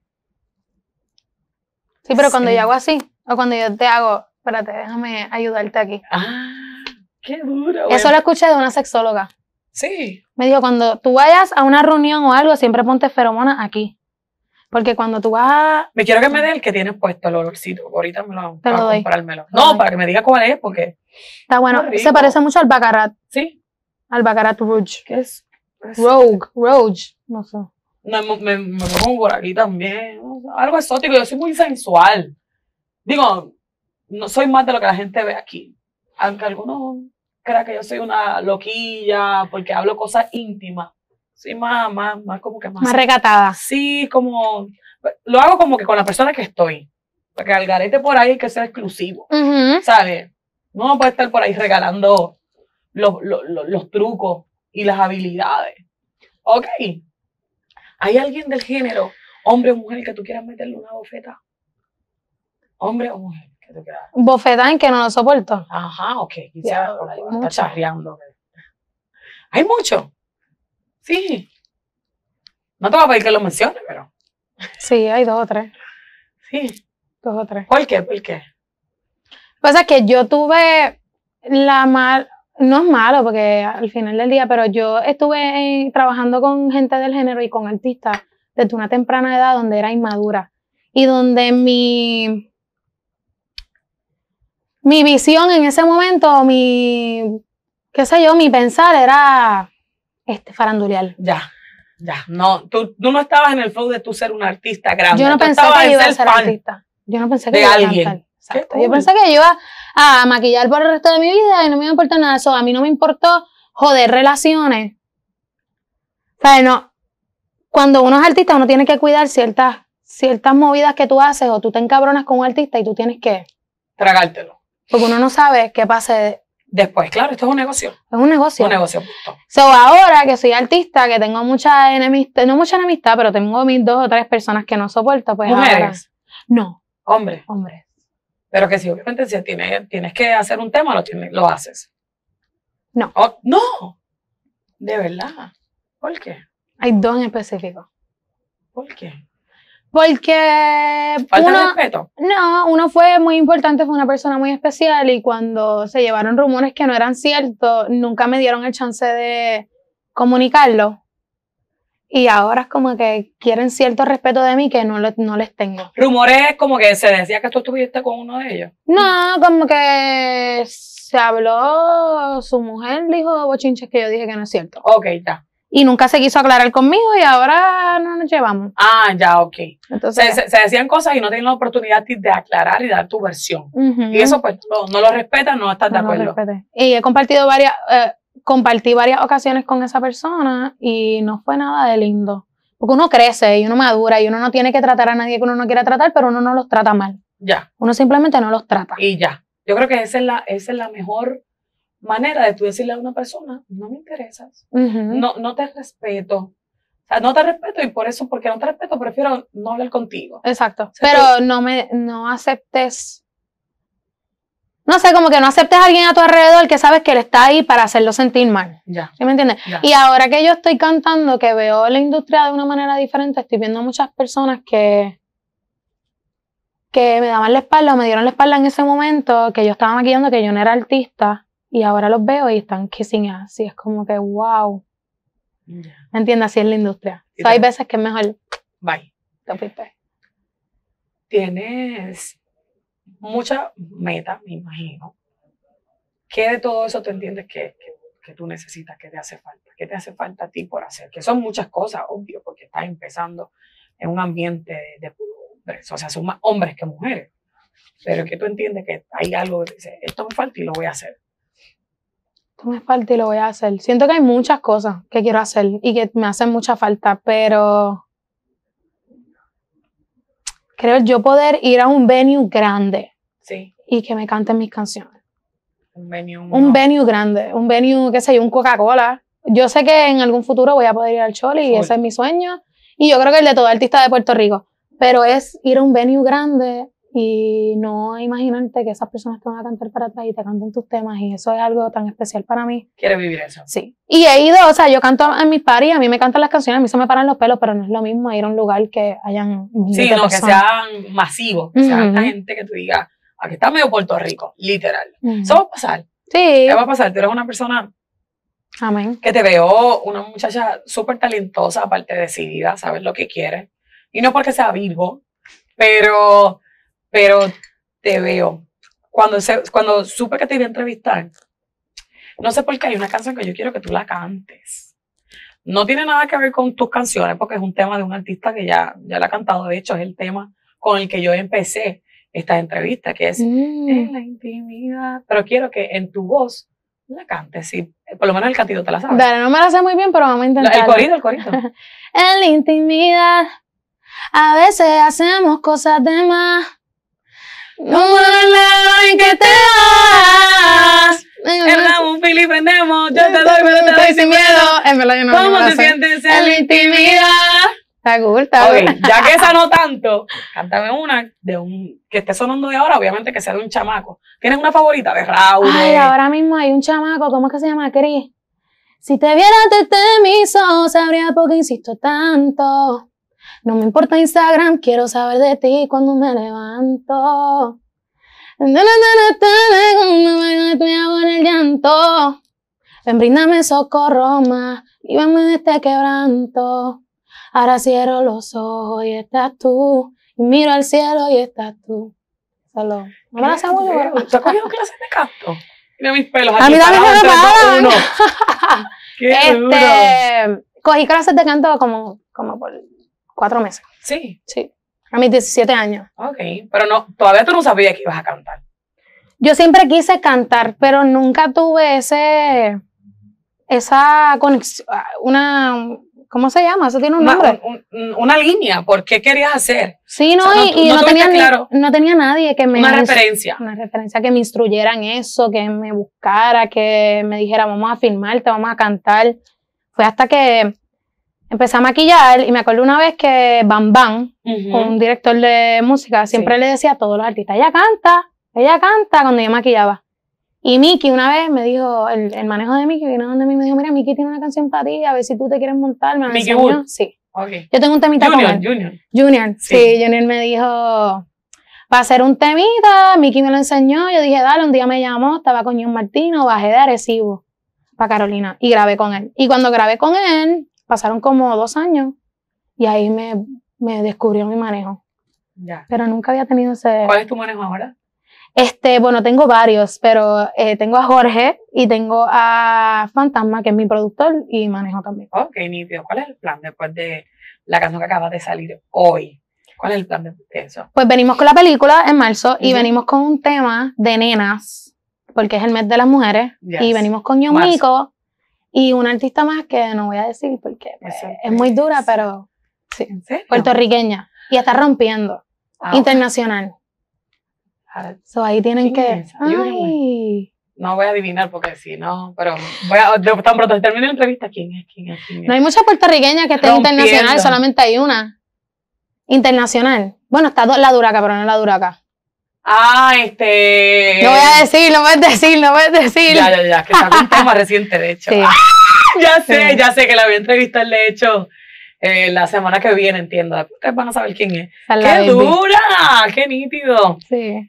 Sí, pero cuando Sí. yo hago así, o cuando yo te hago, espérate, déjame ayudarte aquí. Ah, qué duro. Eso lo escuché de una sexóloga. Sí. Me dijo, cuando tú vayas a una reunión o algo, siempre ponte feromonas aquí. Porque cuando tú vas a... Me quiero que me dé el que tienes puesto, el olorcito. Ahorita me lo Te lo para doy. comprármelo. Te lo No, doy. para que me diga cuál es, porque... Está bueno. Qué rico. Se parece mucho al Baccarat. Sí. Al Baccarat Rouge. ¿Qué es? es Rogue. Rouge. No sé. No, me, me, me pongo por aquí también. O sea, algo exótico. Yo soy muy sensual. Digo, no soy más de lo que la gente ve aquí. Aunque algunos crean que yo soy una loquilla porque hablo cosas íntimas. Soy más, más, más como que más... Más recatada. Sí, como... Lo hago como que con la persona que estoy. Porque al garete por ahí hay que ser exclusivo. Ujú. ¿Sabes? No puede estar por ahí regalando los, los, los, los trucos y las habilidades. Ok. ¿Hay alguien del género, hombre o mujer, que tú quieras meterle una bofeta? ¿Hombre o mujer? Que tú quieras. Bofetá en que no lo soporto. Ajá, ok. Ya, Quizás hay está mucho. charreando. ¿Hay mucho? Sí. No te voy a pedir que lo menciones, pero Sí, hay dos o tres. sí. Dos o tres. ¿Por qué? ¿Por qué? Lo que pasa es que yo tuve la mal... No es malo porque al final del día, pero yo estuve eh, trabajando con gente del género y con artistas desde una temprana edad donde era inmadura y donde mi, mi visión en ese momento, mi, qué sé yo, mi pensar era este, farandulear. Ya, ya. No, tú, tú no estabas en el flow de tú ser un artista grande. Yo no Tú pensé estabas que en iba a ser fan. artista. Yo no pensé que de iba a alguien. cantar. Exacto. Qué Yo cool. pensé que yo iba a maquillar por el resto de mi vida y no me iba a importar nada de eso. A mí no me importó joder relaciones. O sea, no. Cuando uno es artista, uno tiene que cuidar ciertas, ciertas movidas que tú haces o tú te encabronas con un artista y tú tienes que... Tragártelo. Porque uno no sabe qué pase. Después, claro, esto es un negocio. Es un negocio. Un negocio, punto. So, ahora que soy artista, que tengo mucha enemistad, no mucha enemistad, pero tengo mis dos o tres personas que no soporto, pues ahora... Mujeres, No, hombres. hombres. Pero que si obviamente si tienes, tienes que hacer un tema, lo, tienes, lo haces. No. Oh, no. De verdad. ¿Por qué? Hay dos en específico. ¿Por qué? Porque Falta de uno, respeto. no, uno fue muy importante, fue una persona muy especial y cuando se llevaron rumores que no eran ciertos, nunca me dieron el chance de comunicarlo. Y ahora es como que quieren cierto respeto de mí que no, le- no les tengo. Rumores como que se decía que tú estuviste con uno de ellos. No, como que se habló, su mujer dijo bochinches que yo dije que no es cierto. Ok, ya. Y nunca se quiso aclarar conmigo y ahora no nos llevamos. Ah, ya, ok. Entonces, Se, se, se decían cosas y no tenían la oportunidad de aclarar y dar tu versión. ujú. Y eso pues no, no lo respetas, no estás de No lo acuerdo. respeté. Y he compartido varias, eh, compartí varias ocasiones con esa persona y no fue nada de lindo. Porque uno crece y uno madura y uno no tiene que tratar a nadie que uno no quiera tratar, pero uno no los trata mal. Ya. Uno simplemente no los trata. Y ya. Yo creo que esa es la, esa es la mejor manera de tú decirle a una persona, no me interesas, Ujú. no, no te respeto. O sea, no te respeto y por eso, porque no te respeto, prefiero no hablar contigo. Exacto. sea, Pero no me, no aceptes, no sé, como que no aceptes a alguien a tu alrededor que sabes que él está ahí para hacerlo sentir mal. Ya. ¿Sí me entiendes? Ya. Y ahora que yo estoy cantando, que veo la industria de una manera diferente, estoy viendo muchas personas que, que me daban la espalda o me dieron la espalda en ese momento, que yo estaba maquillando, que yo no era artista, y ahora los veo y están kissing así. Es como que, wow. Ya. ¿Me entiendes? Así es la industria. Y So, hay te- veces que es mejor. Bye. Te fuiste. Tienes mucha meta, me imagino. ¿Qué de todo eso te entiendes que, que, que tú necesitas, que te hace falta? ¿Qué te hace falta a ti por hacer? Que son muchas cosas, obvio, porque estás empezando en un ambiente de, de puro hombres. O sea, son más hombres que mujeres. Pero que tú entiendes que hay algo que dice, esto me falta y lo voy a hacer. Esto me falta y lo voy a hacer. Siento que hay muchas cosas que quiero hacer y que me hacen mucha falta, pero creo yo poder ir a un venue grande Sí, y que me canten mis canciones. un venue. Un no. venue grande, un venue, qué sé yo, un Coca-Cola. Yo sé que en algún futuro voy a poder ir al Choli y Full. ese es mi sueño. Y yo creo que el de todo artista de Puerto Rico. Pero es ir a un venue grande y no imaginarte que esas personas te van a cantar para atrás y te canten tus temas. Y eso es algo tan especial para mí. ¿Quieres vivir eso? Sí. Y he ido, o sea, yo canto en mis parties, a mí me cantan las canciones, a mí se me paran los pelos, pero no es lo mismo ir a un lugar que hayan miles Sí, de no, que personas. sean masivos, que sean Ujú. esta gente que tú digas, aquí está medio Puerto Rico, literal. Ujú. Eso va a pasar. Sí. ¿Qué va a pasar? Tú eres una persona Amén. Que te veo una muchacha súper talentosa, aparte decidida, sabes lo que quieres. Y no porque sea Virgo, pero, pero te veo. Cuando, se, cuando supe que te iba a entrevistar, no sé por qué hay una canción que yo quiero que tú la cantes. No tiene nada que ver con tus canciones, porque es un tema de un artista que ya, ya la ha cantado. De hecho, es el tema con el que yo empecé esta entrevista, que es Mm. En la intimidad. Pero quiero que en tu voz la cantes, sí. Por lo menos el cantito te la sabes. Dale, no me la sé muy bien, pero vamos a intentar. El corito, el corito. En la intimidad, a veces hacemos cosas de más. No me lado en que te vas. Hernán, Fili, prendemos. Yo te doy, pero te doy sin miedo. En verdad yo no ¿Cómo me la te sé. sientes en la intimidad? Está cool, está Ok, cool. ya que esa no tanto, cántame una de un que esté sonando de ahora, obviamente que sea de un chamaco. ¿Tienes una favorita de Raúl? Ay, de- ahora mismo hay un chamaco, ¿cómo es que se llama? Cris. Si te viera desde mis ojos, sabría por qué insisto tanto. No me importa Instagram, quiero saber de ti cuando me levanto. Cuando me hago en el llanto. Ven, bríndame socorro más, líbrame de este quebranto. Ahora cierro los ojos y estás tú. Y miro al cielo y estás tú. Solo. No me la sé muy bien. ¿Tú has cogido clases de canto? Mira mis pelos A aquí mí también parados se me en tres, dos, paran. uno. ¡Qué duro! Este, cogí clases de canto como, como por cuatro meses. Sí, Sí. A mis diecisiete años. ok. Pero no, todavía tú no sabías que ibas a cantar. Yo siempre quise cantar, pero nunca tuve ese, esa conexión, una, ¿cómo se llama? Eso tiene un Una, nombre. un- un- una línea, ¿por qué querías hacer? Sí, no, o sea, no- y, y no no, tuviste tenía, ni- claro. no tenía nadie que me... Una referencia. Una referencia que me instruyera en eso, que me buscara, que me dijera, vamos a filmarte, vamos a cantar. Fue hasta que empecé a maquillar y me acuerdo una vez que Bam Bam, Ujú. un director de música, siempre Sí. le decía a todos los artistas, ella canta, ella canta cuando yo maquillaba. Y Miki una vez me dijo, el, el manejo de Miki vino donde mí y me dijo, mira, Miki tiene una canción para ti, a ver si tú te quieres montar. Me la Mickey enseñó. Wood. Sí. Ok. Yo tengo un temita Junior, con él. Junior. Junior, sí. Sí. Junior me dijo, va a hacer un temita, Miki me lo enseñó, yo dije, dale, un día me llamó, estaba con John Martino, bajé de Arecibo para Carolina y grabé con él. Y cuando grabé con él, pasaron como dos años y ahí me, me descubrió mi manejo. Ya. Pero nunca había tenido ese... ¿Cuál es tu manejo ahora? Este, bueno, tengo varios, pero eh, tengo a Jorge y tengo a Fantasma, que es mi productor, y manejo también. Ok, nítido. ¿Cuál es el plan después de la canción que acaba de salir hoy? ¿Cuál es el plan de eso? Pues venimos con la película en marzo y Ujú. venimos con un tema de nenas, porque es el mes de las mujeres, Yes. y venimos con Marzo. Ñomico y una artista más que no voy a decir porque pues, Eso es muy dura, es. pero sí, ¿En serio? puertorriqueña, y está rompiendo, Ah, internacional. ah, So ahí tienen ¿Quién que... es esa? Ayúdame. Ay, no voy a adivinar porque si no, pero voy a, de- tan pronto termine la entrevista, ¿quién es? ¿Quién es? ¿Quién es? no hay muchas puertorriqueñas que estén Rompiendo. internacional, solamente hay una. Internacional. Bueno, está do- la Duraca, pero no la Duraca. Ah, este... No voy a decir, no puedes decir, no puedes decir. Ya, ya, ya, que sacó un tema reciente, de hecho. Sí. Ah, ya sé, Sí. ya sé que la voy a entrevistar, de hecho, eh, la semana que viene, entiendo. Después ustedes van a saber quién es. Esa es la ¡Qué baby. dura! ¡Qué nítido! Sí.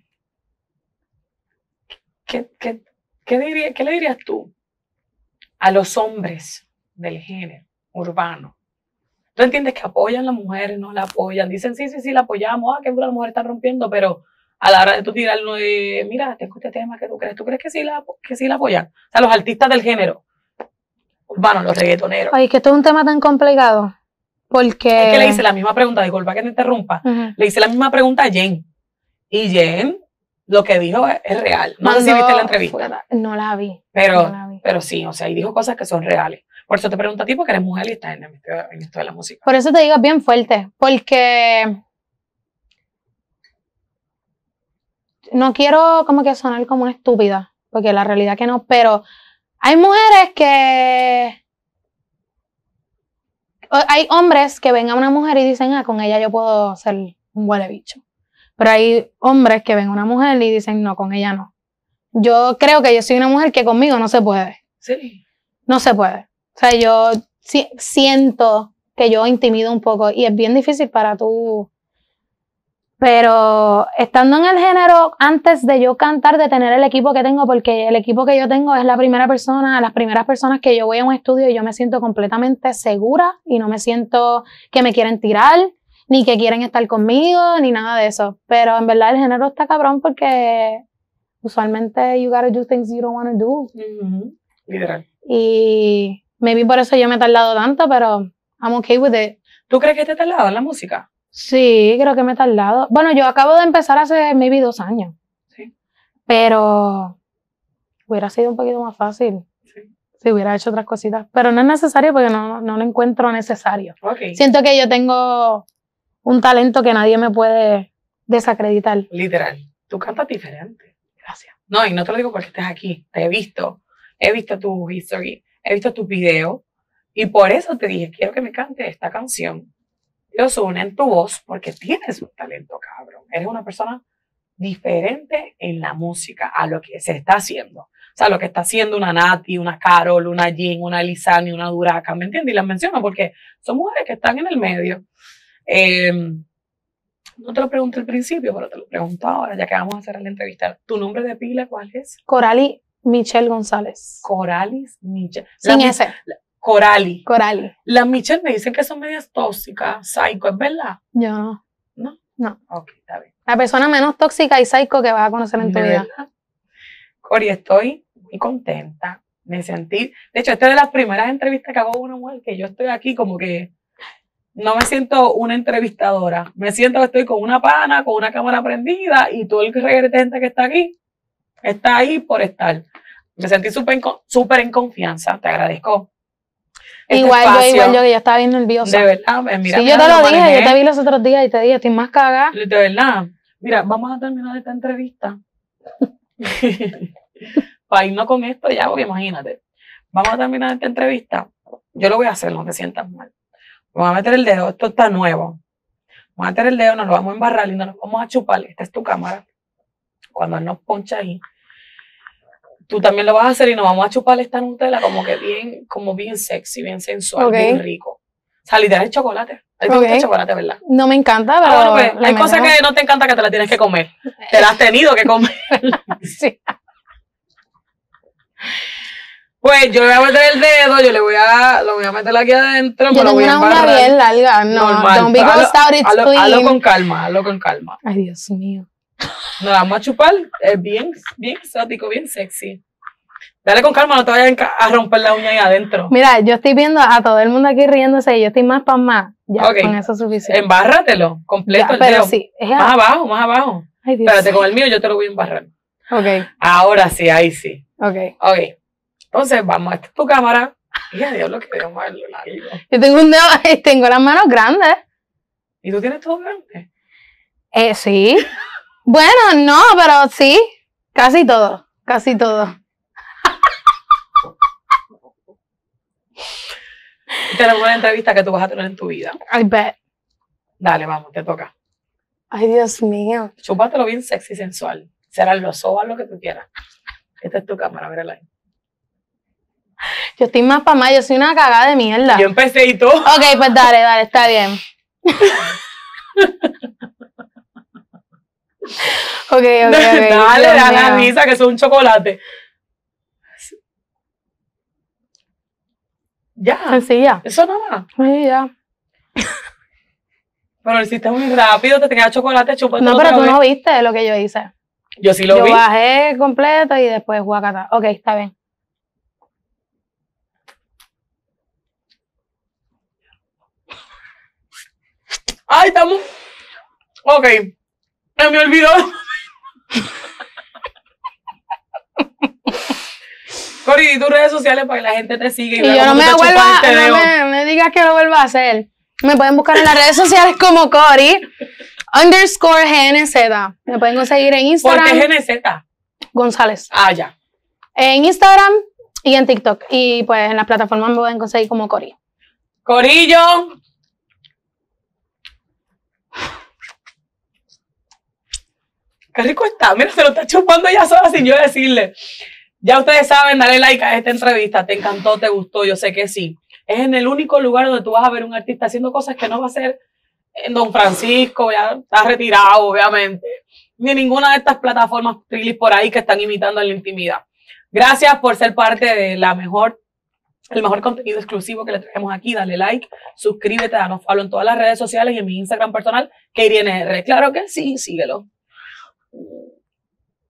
¿Qué, qué, qué, diría- qué le dirías tú a los hombres del género urbano? ¿Tú entiendes que apoyan a las mujeres, no la apoyan? Dicen, sí, sí, sí, la apoyamos, ah, qué dura, la mujer está rompiendo, pero a la hora de tú tirarlo de, mira, tengo este tema que tú crees, ¿tú crees que sí la, que sí la apoyan? O sea, los artistas del género urbano, los reggaetoneros. Ay, que esto es un tema tan complicado. Porque... Es que le hice la misma pregunta, disculpa que te interrumpa, Ujú. le hice la misma pregunta a Jen. Y Jen, lo que dijo es, es real. No sé si Mandó viste la entrevista, fuera- No la vi. pero, no la vi. pero sí, o sea, y dijo cosas que son reales. Por eso te pregunto a ti, porque eres mujer y estás en, esto, en esto de la música. Por eso te digo, es bien fuerte. Porque no quiero como que sonar como una estúpida, porque la realidad que no, pero hay mujeres que... o- Hay hombres que ven a una mujer y dicen, ah, con ella yo puedo ser un huele bicho. Pero hay hombres que ven a una mujer y dicen, no, con ella no. Yo creo que yo soy una mujer que conmigo no se puede. Sí. No se puede. O sea, yo si- siento que yo intimido un poco y es bien difícil para tú Pero estando en el género, antes de yo cantar, de tener el equipo que tengo, porque el equipo que yo tengo es la primera persona, las primeras personas que yo voy a un estudio y yo me siento completamente segura y no me siento que me quieren tirar, ni que quieren estar conmigo, ni nada de eso. Pero en verdad el género está cabrón porque usualmente you gotta do things you don't want to do. Uh-huh. Literal. Y maybe por eso yo me he tardado tanto, pero I'm okay with it. ¿Tú crees que te has tardado en la música? Sí, creo que me he tardado. Bueno, yo acabo de empezar hace maybe dos años. Sí. Pero hubiera sido un poquito más fácil Sí. si hubiera hecho otras cositas. Pero no es necesario porque no, no lo encuentro necesario. Ok. Siento que yo tengo un talento que nadie me puede desacreditar. Literal. Tú cantas diferente. Gracias. No, y no te lo digo porque estés aquí. Te he visto. He visto tu history. He visto tu video. Y por eso te dije, quiero que me cantes esta canción. Dios une en tu voz porque tienes un talento, cabrón. Eres una persona diferente en la música a lo que se está haciendo. O sea, lo que está haciendo una Nati, una Carol, una Jean, una Lizani, una Duraca, ¿me entiendes? Y las menciono porque son mujeres que están en el medio. Eh, no te lo pregunté al principio, pero te lo pregunto ahora, ya que vamos a hacer la entrevista. ¿Tu nombre de pila cuál es? Corali Michelle González. Coralis Michelle. Sin La, ese. Corali. Corali. Las Michelle me dicen que son medias tóxicas, psycho, ¿es verdad? Yo no. ¿No? No. Ok, está bien. La persona menos tóxica y psycho que vas a conocer en tu ¿De vida. verdad? Cori, estoy muy contenta. Me sentí. De hecho, esta es de las primeras entrevistas que hago con una mujer que yo estoy aquí como que no me siento una entrevistadora. Me siento que estoy con una pana, con una cámara prendida y todo el reguete de gente que está aquí está ahí por estar. Me sentí súper súper en confianza. Te agradezco. Este igual espacio. yo, igual yo, que yo estaba bien nerviosa. De verdad, mira. Sí, mira, yo te lo dije, manejé. yo te vi los otros días y te dije, estoy más cagada. De verdad. Mira, vamos a terminar esta entrevista. Para irnos con esto ya, porque imagínate. Vamos a terminar esta entrevista. Yo lo voy a hacer, no te sientas mal. Vamos a meter el dedo, esto está nuevo. Vamos a meter el dedo, nos lo vamos a embarrar y nos lo vamos a chupar. Esta es tu cámara. Cuando él nos poncha ahí, tú también lo vas a hacer y nos vamos a chupar esta Nutella como que bien, como bien sexy, bien sensual, Ok. bien rico. O sea, literal es chocolate. A ti te Ok. gusta el chocolate, ¿verdad? No me encanta, pero... Ah, bueno, pues, le hay cosas metemos. que no te encanta que te las tienes que comer. Te las has tenido que comer. Sí. Pues yo le voy a meter el dedo, yo le voy a, lo voy a meter aquí adentro, Yo me lo tengo voy a una uña embarrar. bien larga. No, Normal. don't be Hazlo- grossed out, it's Hazlo, clean. hazlo con calma, hazlo con calma. Ay, Dios mío. Nos la vamos a chupar, es bien, bien exótico, bien sexy. Dale con calma, no te vayas a enca- a romper la uña ahí adentro. Mira, yo estoy viendo a todo el mundo aquí riéndose y yo estoy más pasmada. Ya, Ok. con eso es suficiente. Embárratelo, completo Ya, el pero dedo. sí. Es Más abajo, más abajo. Ay, Dios. Espérate, con el mío yo te lo voy a embarrar. Ok, Ahora sí, ahí sí. ok. Ok. Entonces, vamos, esta es tu cámara. Y adiós lo que veo más largo. Yo tengo un dedo, tengo las manos grandes. ¿Y tú tienes todo grande? Eh, sí. Bueno, no, pero sí. Casi todo, casi todo. Tenemos una entrevista que tú vas a tener en tu vida. I bet. Dale, vamos, te toca. Ay, Dios mío. Chúpatelo bien sexy y sensual. Serán los ojos, lo que tú quieras. Esta es tu cámara, mírala ahí. Yo estoy más pasmada, yo soy una cagada de mierda. Yo empecé y todo. Ok, pues dale, dale, está bien. Ok, ok, ok. Dale, Dios dale a la mío. risa, que eso es un chocolate. Ya, Sencilla. eso nada más. Ay, ya. Pero lo hiciste muy rápido, te tenía chocolate, chúpatelo No, pero otra tú vez. no viste lo que yo hice. Yo sí lo Yo vi. bajé completo y después guacata. Ok, está bien. Ay, estamos. Ok. Se me olvidó. Cori, di tus redes sociales para que la gente te siga y, Y vea yo no cómo me tú te chupas vuelva, este no dedo. me, me digas que lo vuelva a hacer. Me pueden buscar en las redes sociales como Cori underscore G N Z. Me pueden conseguir en ¿Por Instagram. qué G N Z? González. Ah, ya. En Instagram y en TikTok. Y pues en las plataformas me pueden conseguir como Cori. Corillo. Qué rico está. Mira, se lo está chupando ella sola sin yo decirle. Ya ustedes saben, dale like a esta entrevista. Te encantó, te gustó, yo sé que sí. Es en el único lugar donde tú vas a ver un artista haciendo cosas que no va a ser en Don Francisco, ya está retirado, obviamente, ni ninguna de estas plataformas trillis por ahí que están imitando en la intimidad. Gracias por ser parte de la mejor, el mejor contenido exclusivo que le traemos aquí. Dale like, suscríbete, danos follow en todas las redes sociales y en mi Instagram personal, que Irene R. Claro que sí, síguelo.